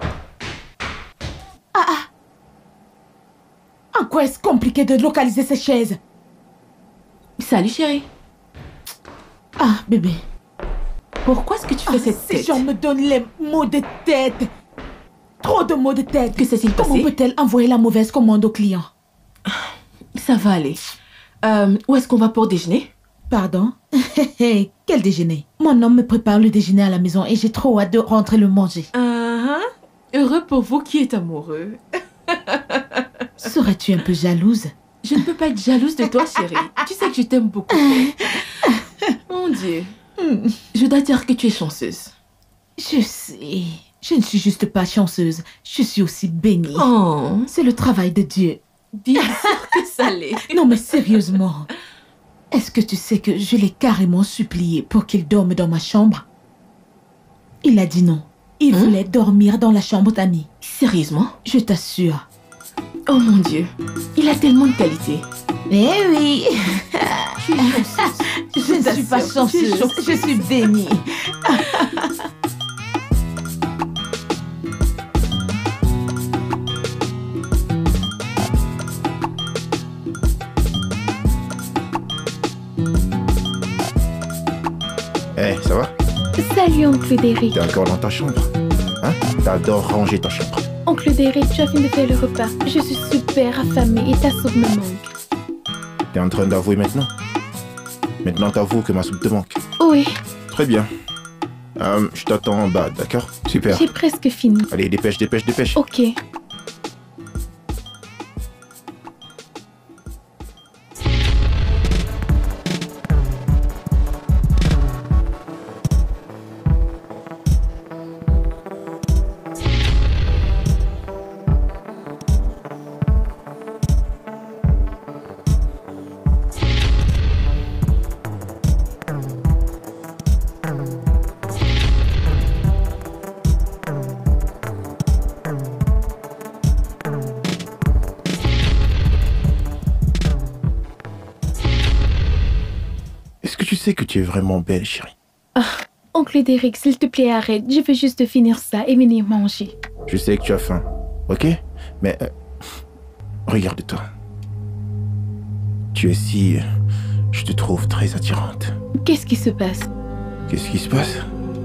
Speaker 2: En quoi est-ce compliqué de localiser ces chaises?
Speaker 4: Salut chérie.
Speaker 2: Ah, bébé.
Speaker 4: Pourquoi est-ce que tu fais cette
Speaker 2: Ces
Speaker 4: tête?
Speaker 2: gens me donnent les maux de tête. Trop de maux de tête.
Speaker 4: Que s'est-il passé?
Speaker 2: Comment peut-elle envoyer la mauvaise commande au client?
Speaker 4: Ça va aller. Où est-ce qu'on va pour déjeuner?
Speaker 2: Pardon? Quel déjeuner? Mon homme me prépare le déjeuner à la maison et j'ai trop hâte de rentrer le manger.
Speaker 4: Heureux pour vous qui êtes amoureux.
Speaker 2: Serais-tu un peu jalouse?
Speaker 4: Je ne peux pas être jalouse de toi, chérie. Tu sais que je t'aime beaucoup. Mon Dieu. Je dois dire que tu es chanceuse.
Speaker 2: Je sais. Je ne suis juste pas chanceuse. Je suis aussi bénie.
Speaker 4: Oh.
Speaker 2: C'est le travail de Dieu.
Speaker 4: Bien sûr que ça l'est.
Speaker 2: Non, mais sérieusement. Est-ce que tu sais que je l'ai carrément supplié pour qu'il dorme dans ma chambre? Il a dit non. Il voulait dormir dans la chambre d'Annie.
Speaker 4: Sérieusement?
Speaker 2: Je t'assure.
Speaker 4: Oh mon Dieu. Il a tellement de qualités.
Speaker 2: Eh oui.
Speaker 4: Je suis chanceuse.
Speaker 2: Je ne suis pas chanceuse. Je suis bénie.
Speaker 9: Hey, ça va?
Speaker 3: Salut, oncle Derek.
Speaker 9: T'es encore dans ta chambre? Hein? T'adores ranger ta chambre.
Speaker 3: Oncle Derek, tu as fini de faire le repas. Je suis super affamée et ta soupe me manque.
Speaker 9: T'es en train d'avouer maintenant? Maintenant t'avoues que ma soupe te manque.
Speaker 3: Oui.
Speaker 9: Très bien. Je t'attends en bas, d'accord? Super.
Speaker 3: J'ai presque fini.
Speaker 9: Allez, dépêche, dépêche, dépêche.
Speaker 3: Ok.
Speaker 9: Tu sais que tu es vraiment belle, chérie.
Speaker 3: Oncle Derek, s'il te plaît, arrête. Je veux juste finir ça et venir manger.
Speaker 9: Je sais que tu as faim, ok? Mais regarde-toi. Tu es si... je te trouve très attirante.
Speaker 3: Qu'est-ce qui se passe?
Speaker 9: Qu'est-ce qui se passe?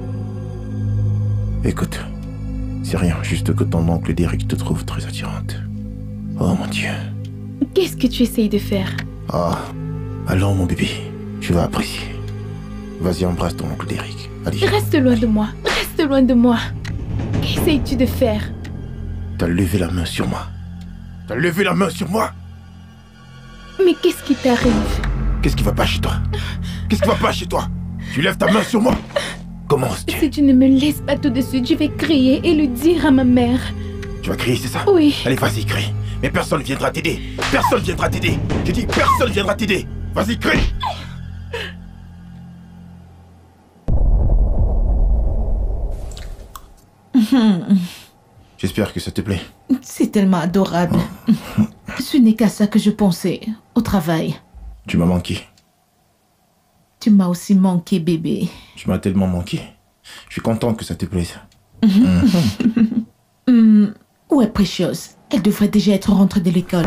Speaker 9: Écoute, c'est rien, juste que ton oncle Derek te trouve très attirante. Oh mon Dieu.
Speaker 3: Qu'est-ce que tu essayes de faire?
Speaker 9: Ah, allons mon bébé, tu vas apprécier. Vas-y, embrasse ton oncle Derek. Allez.
Speaker 3: Reste loin de moi, reste loin de moi. Qu'essayes-tu de faire?
Speaker 9: T'as levé la main sur moi. T'as levé la main sur moi.
Speaker 3: Mais qu'est-ce qui t'arrive?
Speaker 9: Qu'est-ce qui va pas chez toi? Qu'est-ce qui va pas chez toi? Tu lèves ta main sur moi. Comment oses-tu?
Speaker 3: Si tu ne me laisses pas tout de suite, je vais crier et le dire à ma mère.
Speaker 9: Tu vas crier, c'est ça?
Speaker 3: Oui.
Speaker 9: Allez, vas-y, crie. Mais personne ne viendra t'aider. Personne ne viendra t'aider. J'ai dit personne ne viendra t'aider. Vas-y, crie. J'espère que ça te plaît.
Speaker 2: C'est tellement adorable. Ce n'est qu'à ça que je pensais, au travail.
Speaker 9: Tu m'as manqué.
Speaker 2: Tu m'as aussi manqué, bébé.
Speaker 9: Tu m'as tellement manqué. Je suis content que ça te plaise.
Speaker 2: Où est Precious? Elle devrait déjà être rentrée de l'école.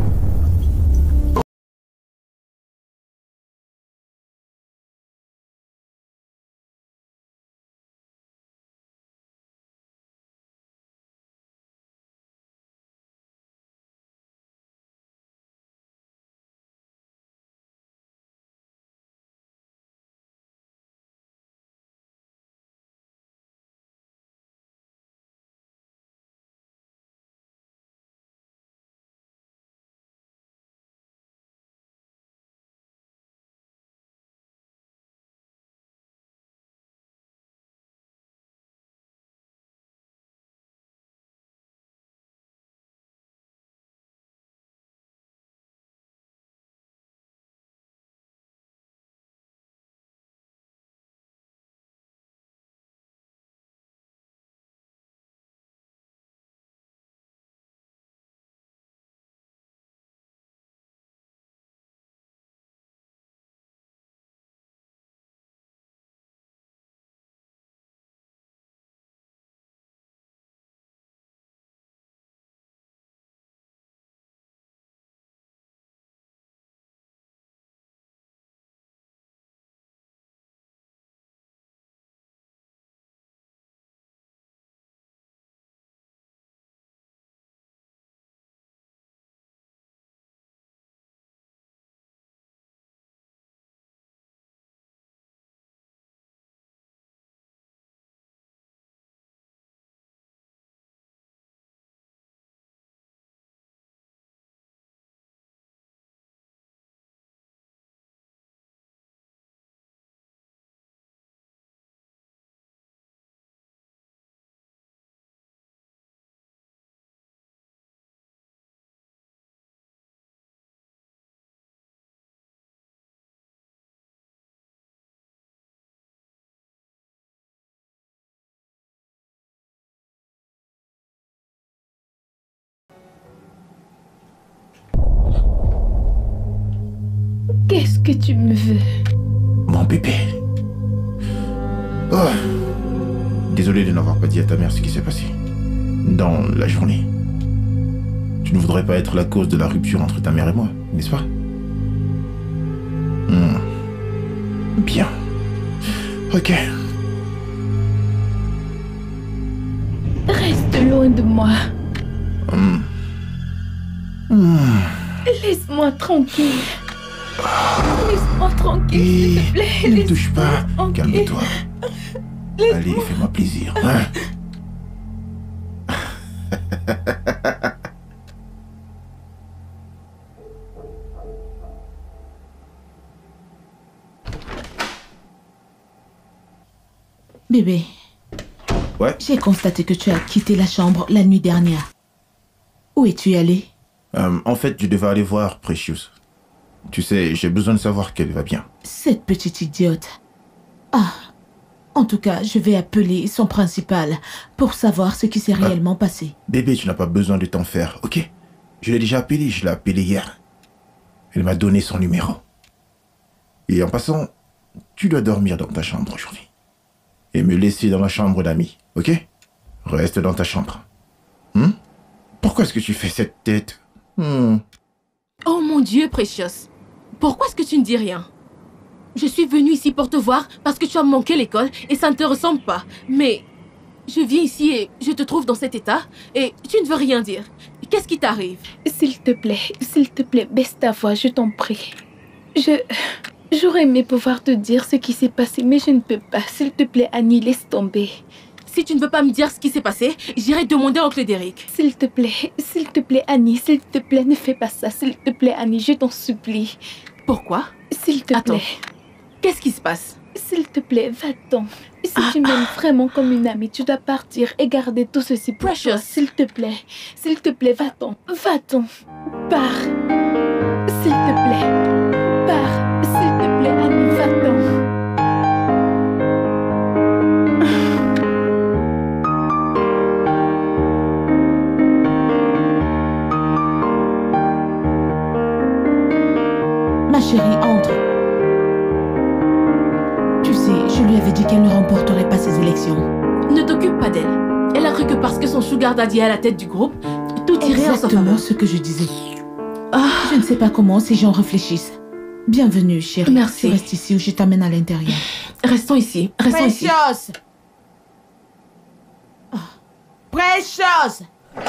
Speaker 3: Qu'est-ce que tu me veux?
Speaker 9: Mon bébé. Oh. Désolé de n'avoir pas dit à ta mère ce qui s'est passé. Dans la journée. Tu ne voudrais pas être la cause de la rupture entre ta mère et moi, n'est-ce pas? Bien. Ok.
Speaker 3: Reste loin de moi. Laisse-moi tranquille. Laisse-moi tranquille, s'il te plaît.
Speaker 9: Ne me touche pas. Calme-toi. Allez, fais-moi plaisir. Hein?
Speaker 2: Bébé.
Speaker 9: Ouais?
Speaker 2: J'ai constaté que tu as quitté la chambre la nuit dernière. Où es-tu allé?
Speaker 9: En fait, je devais aller voir Precious. Tu sais, j'ai besoin de savoir qu'elle va bien.
Speaker 2: Cette petite idiote. Ah. En tout cas, je vais appeler son principal pour savoir ce qui s'est réellement passé.
Speaker 9: Bébé, tu n'as pas besoin de t'en faire, ok? Je l'ai déjà appelé, je l'ai appelé hier. Elle m'a donné son numéro. Et en passant, tu dois dormir dans ta chambre aujourd'hui. Et me laisser dans la chambre d'amis, ok? Reste dans ta chambre. Pourquoi est-ce que tu fais cette tête?
Speaker 4: Oh mon Dieu, Precious. Pourquoi est-ce que tu ne dis rien? Je suis venue ici pour te voir parce que tu as manqué l'école et ça ne te ressemble pas. Mais je viens ici et je te trouve dans cet état et tu ne veux rien dire. Qu'est-ce qui t'arrive?
Speaker 3: S'il te plaît, baisse ta voix, je t'en prie. J'aurais aimé pouvoir te dire ce qui s'est passé, mais je ne peux pas. S'il te plaît, Annie, laisse tomber.
Speaker 4: Si tu ne veux pas me dire ce qui s'est passé, j'irai demander à oncle Derek.
Speaker 3: S'il te plaît, Annie, s'il te plaît, ne fais pas ça. S'il te plaît, Annie, je t'en supplie.
Speaker 4: Pourquoi?
Speaker 3: S'il te plaît.
Speaker 4: Qu'est-ce qui se passe?
Speaker 3: S'il te plaît, va-t'en. Si tu m'aimes vraiment comme une amie, tu dois partir et garder tout ceci pour toi. S'il te plaît, va-t'en. Va-t'en. Pars. S'il te plaît. Pars. S'il te plaît, Annie, va-t'en.
Speaker 2: Ma chérie, entre. Tu sais, je lui avais dit qu'elle ne remporterait pas ses élections.
Speaker 4: Ne t'occupe pas d'elle. Elle a cru que parce que son sugar daddy est à la tête du groupe, tout irait en sa faveur.
Speaker 2: Exactement ce que je disais. Je ne sais pas comment ces gens réfléchissent. Bienvenue, chérie.
Speaker 4: Merci.
Speaker 2: Tu restes ici ou je t'amène à l'intérieur.
Speaker 4: Restons ici.
Speaker 2: Precious! Precious!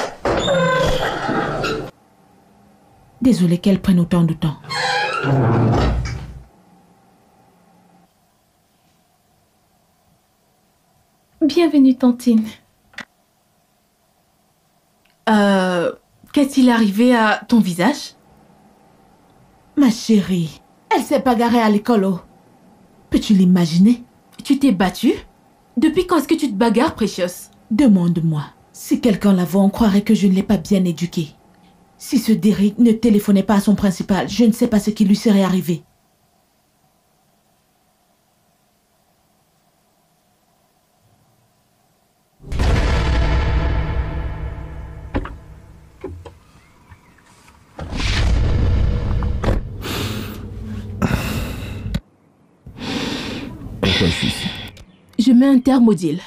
Speaker 2: Désolée qu'elle prenne autant de temps.
Speaker 3: Bienvenue, Tantine.
Speaker 4: Qu'est-il arrivé à ton visage?
Speaker 2: Ma chérie, elle s'est bagarrée à l'école. Oh. Peux-tu l'imaginer?
Speaker 4: Tu t'es battue? Depuis quand est-ce que tu te bagarres, Precious?
Speaker 2: Demande-moi. Si quelqu'un la voit, on croirait que je ne l'ai pas bien éduquée. Si ce Derek ne téléphonait pas à son principal, je ne sais pas ce qui lui serait arrivé.
Speaker 9: Pourquoi je suis ici?
Speaker 4: Je mets un terme au deal.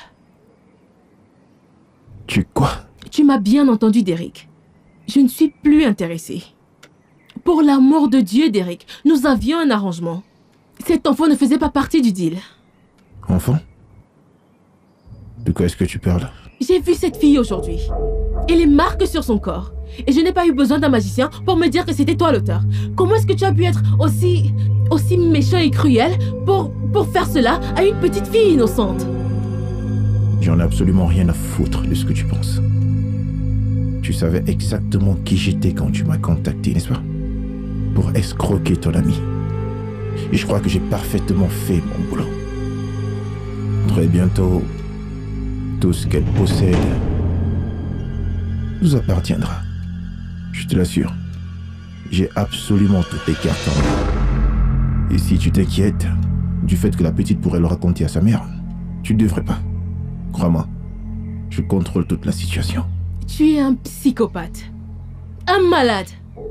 Speaker 9: Tu quoi?
Speaker 4: Tu m'as bien entendu, Derek. Je ne suis plus intéressée. Pour l'amour de Dieu, Derek, nous avions un arrangement. Cet enfant ne faisait pas partie du deal.
Speaker 9: Enfant? De quoi est-ce que tu parles?
Speaker 4: J'ai vu cette fille aujourd'hui. Et les marques sur son corps. Et je n'ai pas eu besoin d'un magicien pour me dire que c'était toi l'auteur. Comment est-ce que tu as pu être aussi méchant et cruel pour faire cela à une petite fille innocente?
Speaker 9: J'en ai absolument rien à foutre de ce que tu penses. Tu savais exactement qui j'étais quand tu m'as contacté, n'est-ce pas? Pour escroquer ton ami. Et je crois que j'ai parfaitement fait mon boulot. Très bientôt, tout ce qu'elle possède nous appartiendra. Je te l'assure. J'ai absolument toutes les cartes en main. Et si tu t'inquiètes du fait que la petite pourrait le raconter à sa mère, tu ne devrais pas. Crois-moi, je contrôle toute la situation.
Speaker 4: Tu es un psychopathe. Un malade.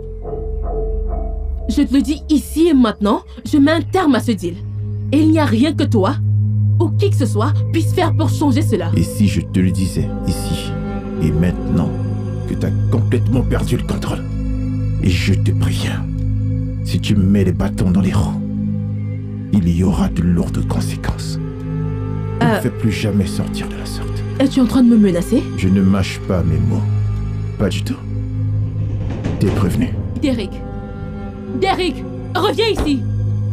Speaker 4: Je te le dis ici et maintenant, je mets un terme à ce deal. Et il n'y a rien que toi, ou qui que ce soit, puisse faire pour changer cela.
Speaker 9: Et si je te le disais, ici et maintenant, que tu as complètement perdu le contrôle? Et je te préviens, si tu me mets les bâtons dans les roues, il y aura de lourdes conséquences. Ne me fais plus jamais sortir de la sorte.
Speaker 4: Es-tu en train de me menacer?
Speaker 9: Je ne mâche pas mes mots. Pas du tout. T'es prévenu.
Speaker 4: Derek! Derek! Reviens ici!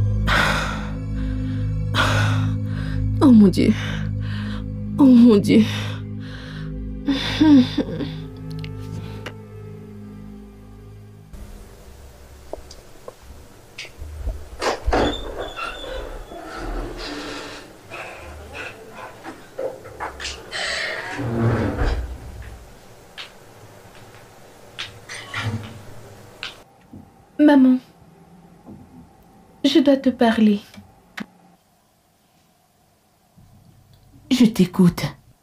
Speaker 4: Oh mon Dieu. Oh mon Dieu.
Speaker 3: Maman, je dois te parler.
Speaker 2: Je t'écoute.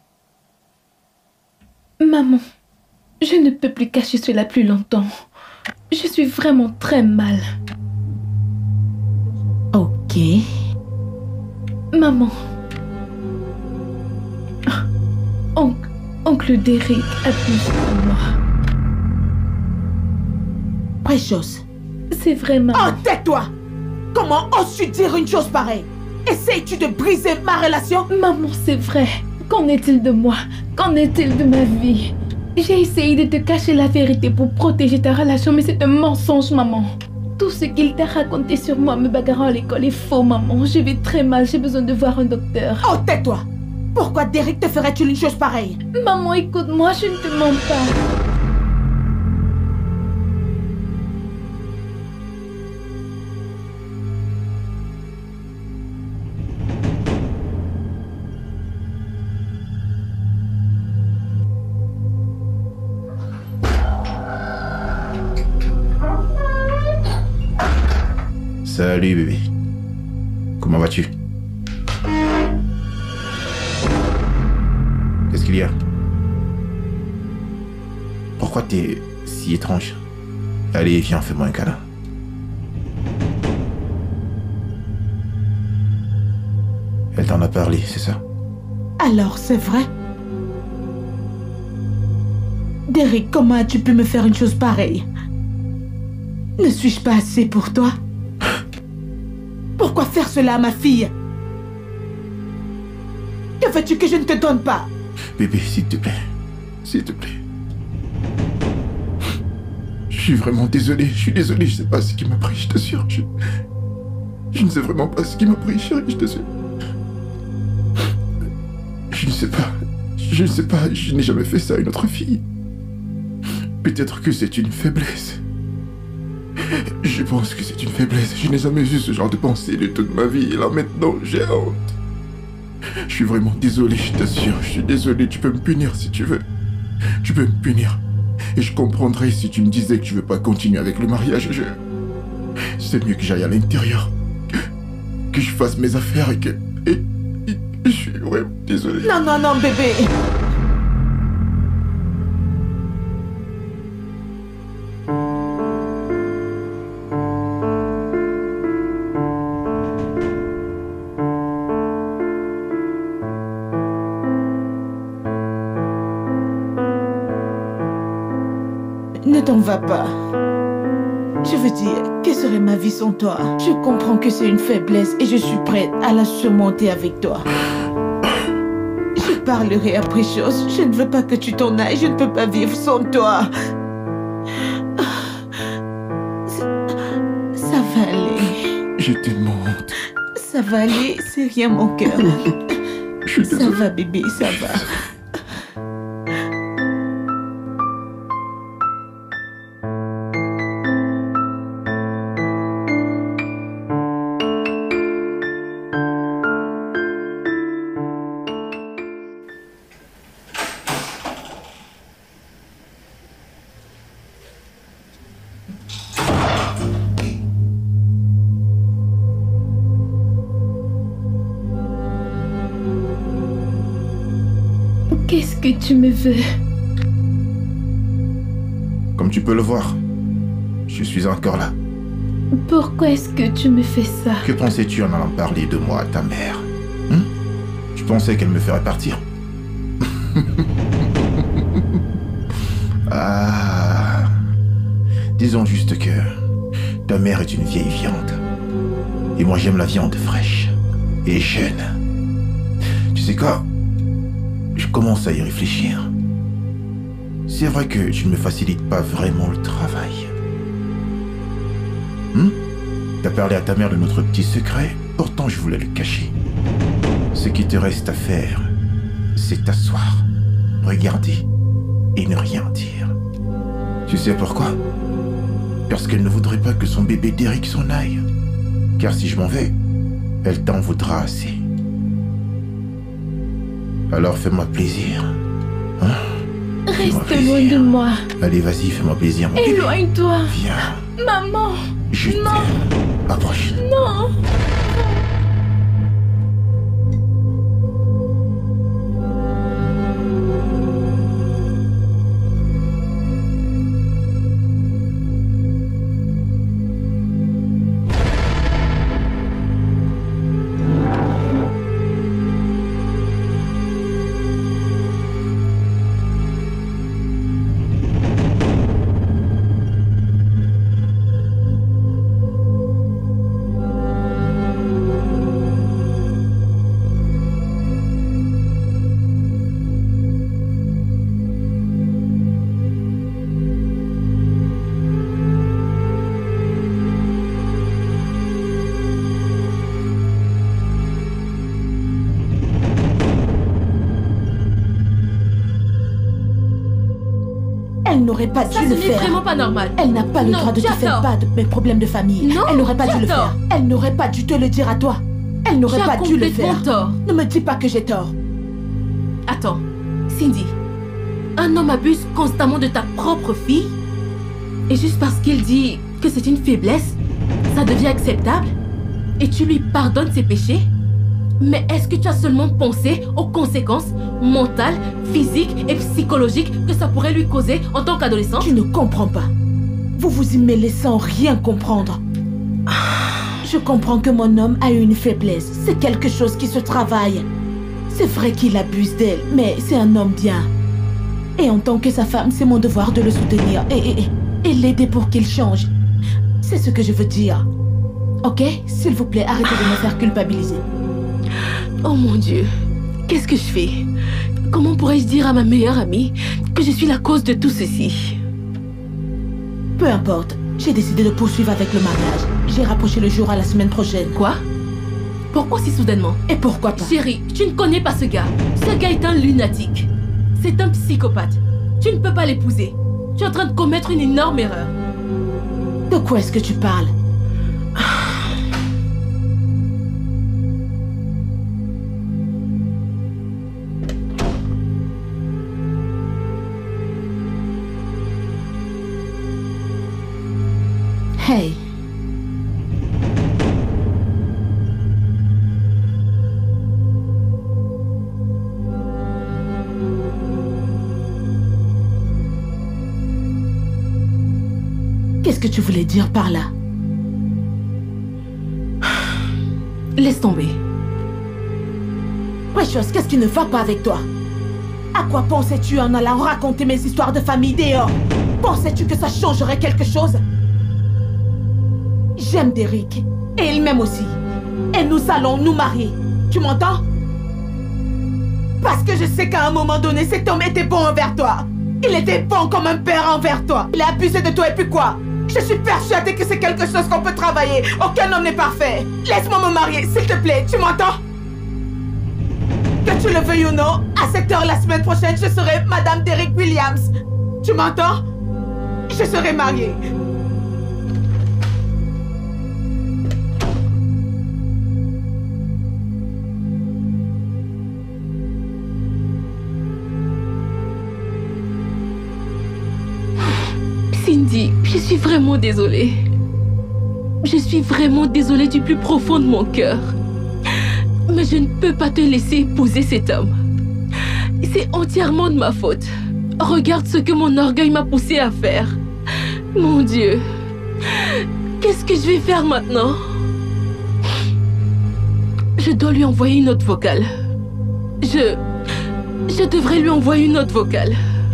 Speaker 3: Maman, je ne peux plus cacher cela plus longtemps. Je suis vraiment très mal.
Speaker 2: Ok.
Speaker 3: Maman. Oncle Derek abuse de moi.
Speaker 2: Precious.
Speaker 3: C'est vrai, maman.
Speaker 2: Oh, tais-toi! Comment oses-tu dire une chose pareille? Essayes-tu de briser ma relation?
Speaker 3: Maman, c'est vrai. Qu'en est-il de moi? Qu'en est-il de ma vie? J'ai essayé de te cacher la vérité pour protéger ta relation, mais c'est un mensonge, maman. Tout ce qu'il t'a raconté sur moi me bagarrant à l'école est faux, maman. Je vais très mal, j'ai besoin de voir un docteur.
Speaker 2: Oh, tais-toi! Pourquoi Derek te ferait-il une chose pareille?
Speaker 3: Maman, écoute-moi, je ne te mens pas.
Speaker 9: Salut bébé. Comment vas-tu? Qu'est-ce qu'il y a? Pourquoi t'es si étrange? Allez, viens, fais-moi un câlin. Elle t'en a parlé, c'est ça?
Speaker 2: Alors, c'est vrai? Derek, comment as-tu pu me faire une chose pareille? Ne suis-je pas assez pour toi? Pourquoi faire cela à ma fille? Que veux-tu que je ne te donne pas?
Speaker 9: Bébé, s'il te plaît. S'il te plaît. Je suis vraiment désolé. Je suis désolé. Je sais pas ce qui m'a pris, je t'assure. Je ne sais vraiment pas ce qui m'a pris, chérie, je t'assure. Je ne sais pas. Je ne sais pas. Je n'ai jamais fait ça à une autre fille. Peut-être que c'est une faiblesse. Je pense que c'est une faiblesse. Je n'ai jamais eu ce genre de pensée de toute ma vie. Et là maintenant, j'ai honte. Je suis vraiment désolé, je t'assure. Je suis désolé, tu peux me punir si tu veux. Tu peux me punir. Et je comprendrais si tu me disais que tu veux pas continuer avec le mariage. C'est mieux que j'aille à l'intérieur. Que je fasse mes affaires et que... Et je suis vraiment désolé.
Speaker 2: Non, non, non, bébé. Ne t'en va pas. Je veux dire, que serait ma vie sans toi? Je comprends que c'est une faiblesse et je suis prête à la surmonter avec toi. Je parlerai après chose. Je ne veux pas que tu t'en ailles. Je ne peux pas vivre sans toi. Ça va aller.
Speaker 9: J'ai tellement honte.
Speaker 2: Ça va aller, c'est rien mon cœur. Ça va bébé, ça va.
Speaker 3: Qu'est-ce que tu me veux?
Speaker 9: Comme tu peux le voir, je suis encore là.
Speaker 3: Pourquoi est-ce que tu me fais ça?
Speaker 9: Que pensais-tu en allant parler de moi à ta mère? Tu pensais qu'elle me ferait partir? Ah. Disons juste que ta mère est une vieille viande. Et moi j'aime la viande fraîche et jeune. Tu sais quoi? Je commence à y réfléchir. C'est vrai que tu ne me facilites pas vraiment le travail. T'as parlé à ta mère de notre petit secret, pourtant je voulais le cacher. Ce qui te reste à faire, c'est t'asseoir, regarder et ne rien dire. Tu sais pourquoi? Parce qu'elle ne voudrait pas que son bébé Derek s'en aille. Car si je m'en vais, elle t'en voudra assez. Alors fais-moi plaisir.
Speaker 3: Reste loin de moi.
Speaker 9: Allez, vas-y, fais-moi plaisir, mon bébé.
Speaker 3: Éloigne-toi.
Speaker 9: Viens.
Speaker 3: Maman.
Speaker 9: Je t'aime. Approche.
Speaker 3: Non.
Speaker 2: n'aurait pas dû
Speaker 4: Ça,
Speaker 2: le
Speaker 4: ce n'est
Speaker 2: faire.
Speaker 4: vraiment pas normal.
Speaker 2: Elle n'a pas le
Speaker 4: Non,
Speaker 2: droit de te
Speaker 4: tu as
Speaker 2: faire
Speaker 4: tort.
Speaker 2: part de mes problèmes de famille.
Speaker 4: Non,
Speaker 2: Elle n'aurait pas
Speaker 4: tu
Speaker 2: dû
Speaker 4: as
Speaker 2: le
Speaker 4: tort.
Speaker 2: faire. Elle n'aurait pas dû te le dire à toi. Elle n'aurait
Speaker 4: Tu as
Speaker 2: pas dû le
Speaker 4: complètement
Speaker 2: faire.
Speaker 4: tort.
Speaker 2: Ne me dis pas que j'ai tort.
Speaker 4: Attends, Cindy, un homme abuse constamment de ta propre fille et juste parce qu'il dit que c'est une faiblesse, ça devient acceptable et tu lui pardonnes ses péchés? Mais est-ce que tu as seulement pensé aux conséquences mentales, physiques et psychologiques que ça pourrait lui causer en tant qu'adolescent?
Speaker 2: Tu ne comprends pas. Vous vous y mêlez sans rien comprendre. Je comprends que mon homme a une faiblesse. C'est quelque chose qui se travaille. C'est vrai qu'il abuse d'elle, mais c'est un homme bien. Et en tant que sa femme, c'est mon devoir de le soutenir et l'aider pour qu'il change. C'est ce que je veux dire. Ok? S'il vous plaît, arrêtez de me faire culpabiliser.
Speaker 4: Oh mon Dieu, qu'est-ce que je fais? Comment pourrais-je dire à ma meilleure amie que je suis la cause de tout ceci?
Speaker 2: Peu importe, j'ai décidé de poursuivre avec le mariage. J'ai rapproché le jour à la semaine prochaine.
Speaker 4: Quoi? Pourquoi si soudainement?
Speaker 2: Et pourquoi pas?
Speaker 4: Chérie, tu ne connais pas ce gars. Ce gars est un lunatique. C'est un psychopathe. Tu ne peux pas l'épouser. Tu es en train de commettre une énorme erreur.
Speaker 2: De quoi est-ce que tu parles? Hey. Qu'est-ce que tu voulais dire par là?
Speaker 4: Laisse tomber.
Speaker 2: Precious, qu'est-ce qui ne va pas avec toi? À quoi pensais-tu en allant raconter mes histoires de famille dehors? Pensais-tu que ça changerait quelque chose? J'aime Derek. Et il m'aime aussi. Et nous allons nous marier. Tu m'entends? Parce que je sais qu'à un moment donné, cet homme était bon envers toi. Il était bon comme un père envers toi. Il a abusé de toi et puis quoi? Je suis persuadée que c'est quelque chose qu'on peut travailler. Aucun homme n'est parfait. Laisse-moi me marier, s'il te plaît. Tu m'entends? Que tu le veuilles ou non, à cette heure la semaine prochaine, je serai Madame Derek Williams. Tu m'entends? Je serai mariée.
Speaker 4: Cindy, je suis vraiment désolée. Je suis vraiment désolée du plus profond de mon cœur. Mais je ne peux pas te laisser épouser cet homme. C'est entièrement de ma faute. Regarde ce que mon orgueil m'a poussé à faire. Mon Dieu. Qu'est-ce que je vais faire maintenant? Je dois lui envoyer une note vocale. Je devrais lui envoyer une note vocale.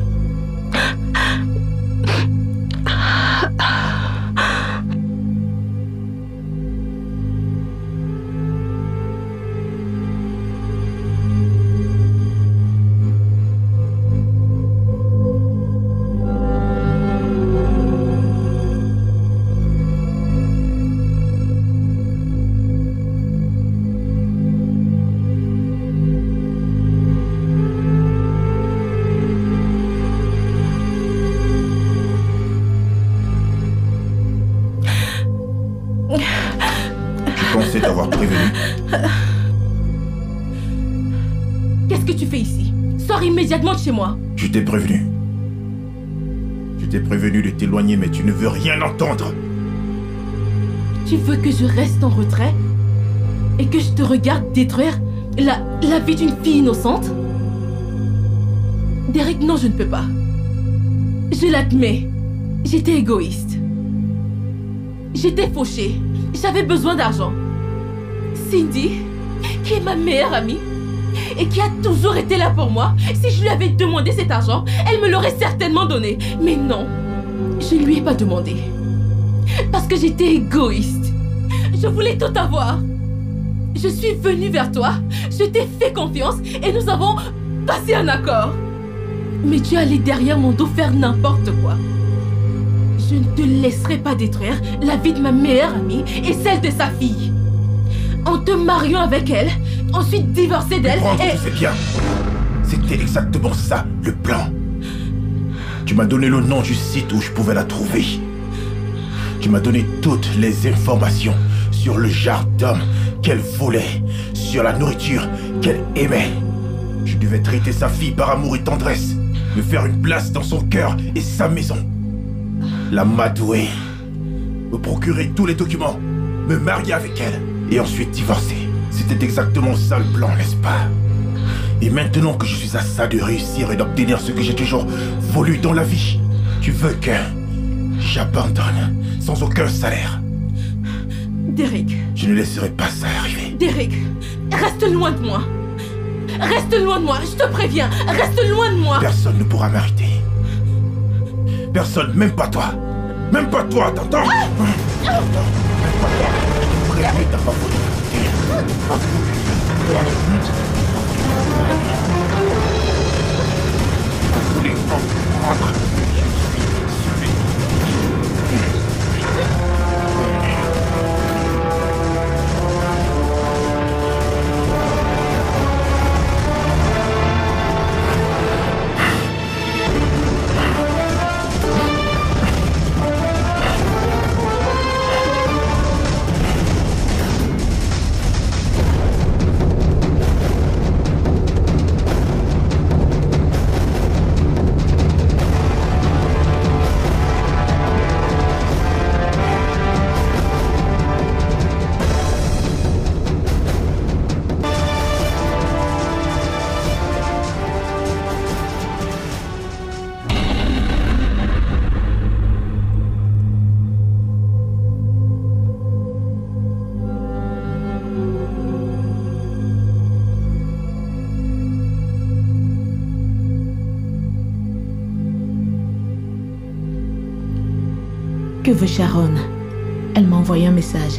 Speaker 9: T'avoir prévenu.
Speaker 4: Qu'est-ce que tu fais ici? Sors immédiatement de chez moi.
Speaker 9: Je t'ai prévenu. Je t'ai prévenu de t'éloigner, mais tu ne veux rien entendre.
Speaker 4: Tu veux que je reste en retrait? Et que je te regarde détruire la vie d'une fille innocente? Derek, non, je ne peux pas. Je l'admets. J'étais égoïste. J'étais fauchée. J'avais besoin d'argent. Cindy, qui est ma meilleure amie et qui a toujours été là pour moi, si je lui avais demandé cet argent, elle me l'aurait certainement donné. Mais non, je ne lui ai pas demandé. Parce que j'étais égoïste. Je voulais tout avoir. Je suis venue vers toi, je t'ai fait confiance et nous avons passé un accord. Mais tu es allé derrière mon dos faire n'importe quoi. Je ne te laisserai pas détruire la vie de ma meilleure amie et celle de sa fille. En te mariant avec elle, ensuite divorcer d'elle
Speaker 9: et...
Speaker 4: et...
Speaker 9: C'est bien. C'était exactement ça, le plan. Tu m'as donné le nom du site où je pouvais la trouver. Tu m'as donné toutes les informations sur le genre d'homme qu'elle voulait, sur la nourriture qu'elle aimait. Je devais traiter sa fille par amour et tendresse, me faire une place dans son cœur et sa maison. La m'adouer, me procurer tous les documents, me marier avec elle et ensuite divorcer. C'était exactement ça le plan, n'est-ce pas? Et maintenant que je suis à ça de réussir et d'obtenir ce que j'ai toujours voulu dans la vie, tu veux que j'abandonne sans aucun salaire?
Speaker 4: Derek.
Speaker 9: Je ne laisserai pas ça arriver.
Speaker 4: Derek, reste loin de moi. Reste loin de moi, je te préviens. Reste loin de moi.
Speaker 9: Personne ne pourra m'arrêter. Personne, même pas toi. Même pas toi, t'entends? Même pas toi. Je pourrais plus t'avoir volé. Vous voulez comprendre?
Speaker 2: Que veut Sharon? Elle m'a envoyé un message.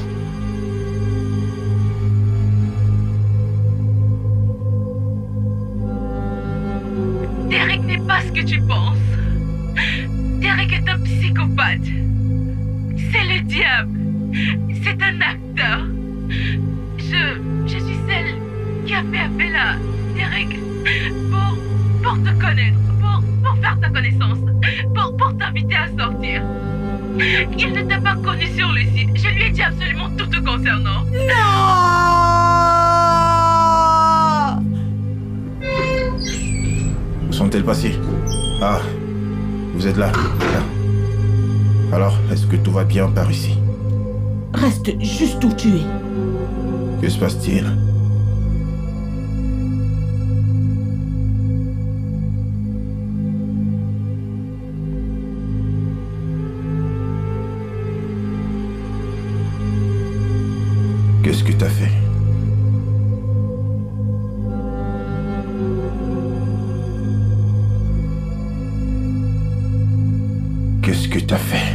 Speaker 11: Derek n'est pas ce que tu penses. Derek est un psychopathe. C'est le diable. C'est un acteur. Je suis celle qui a fait appel à Derek pour te connaître, pour faire ta connaissance, pour t'inviter à sortir. Il ne t'a pas connu sur le site. Je lui ai dit absolument tout te concernant.
Speaker 2: Non!
Speaker 9: Où sont-elles passées? Ah, vous êtes là. Alors, est-ce que tout va bien par ici?
Speaker 2: Reste juste où tu es.
Speaker 9: Que se passe-t-il? Qu'est-ce que t'as fait? Qu'est-ce que t'as fait?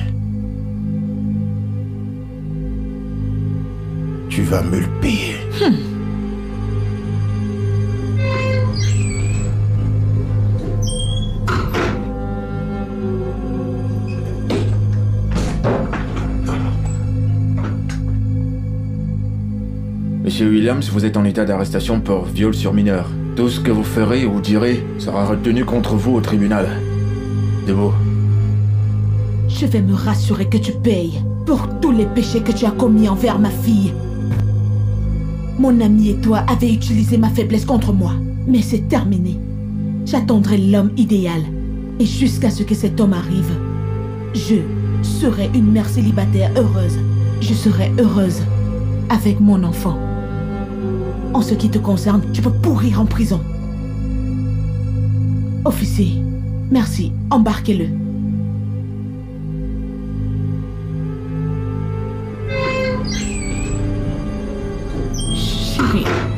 Speaker 9: Tu vas me le payer.
Speaker 7: Monsieur Williams, vous êtes en état d'arrestation pour viol sur mineur. Tout ce que vous ferez ou direz sera retenu contre vous au tribunal. Debout.
Speaker 2: Je vais me rassurer que tu payes pour tous les péchés que tu as commis envers ma fille. Mon ami et toi avez utilisé ma faiblesse contre moi, mais c'est terminé. J'attendrai l'homme idéal. Et jusqu'à ce que cet homme arrive, je serai une mère célibataire heureuse. Je serai heureuse avec mon enfant. En ce qui te concerne, tu peux pourrir en prison. Officier, merci, embarquez-le. Chérie.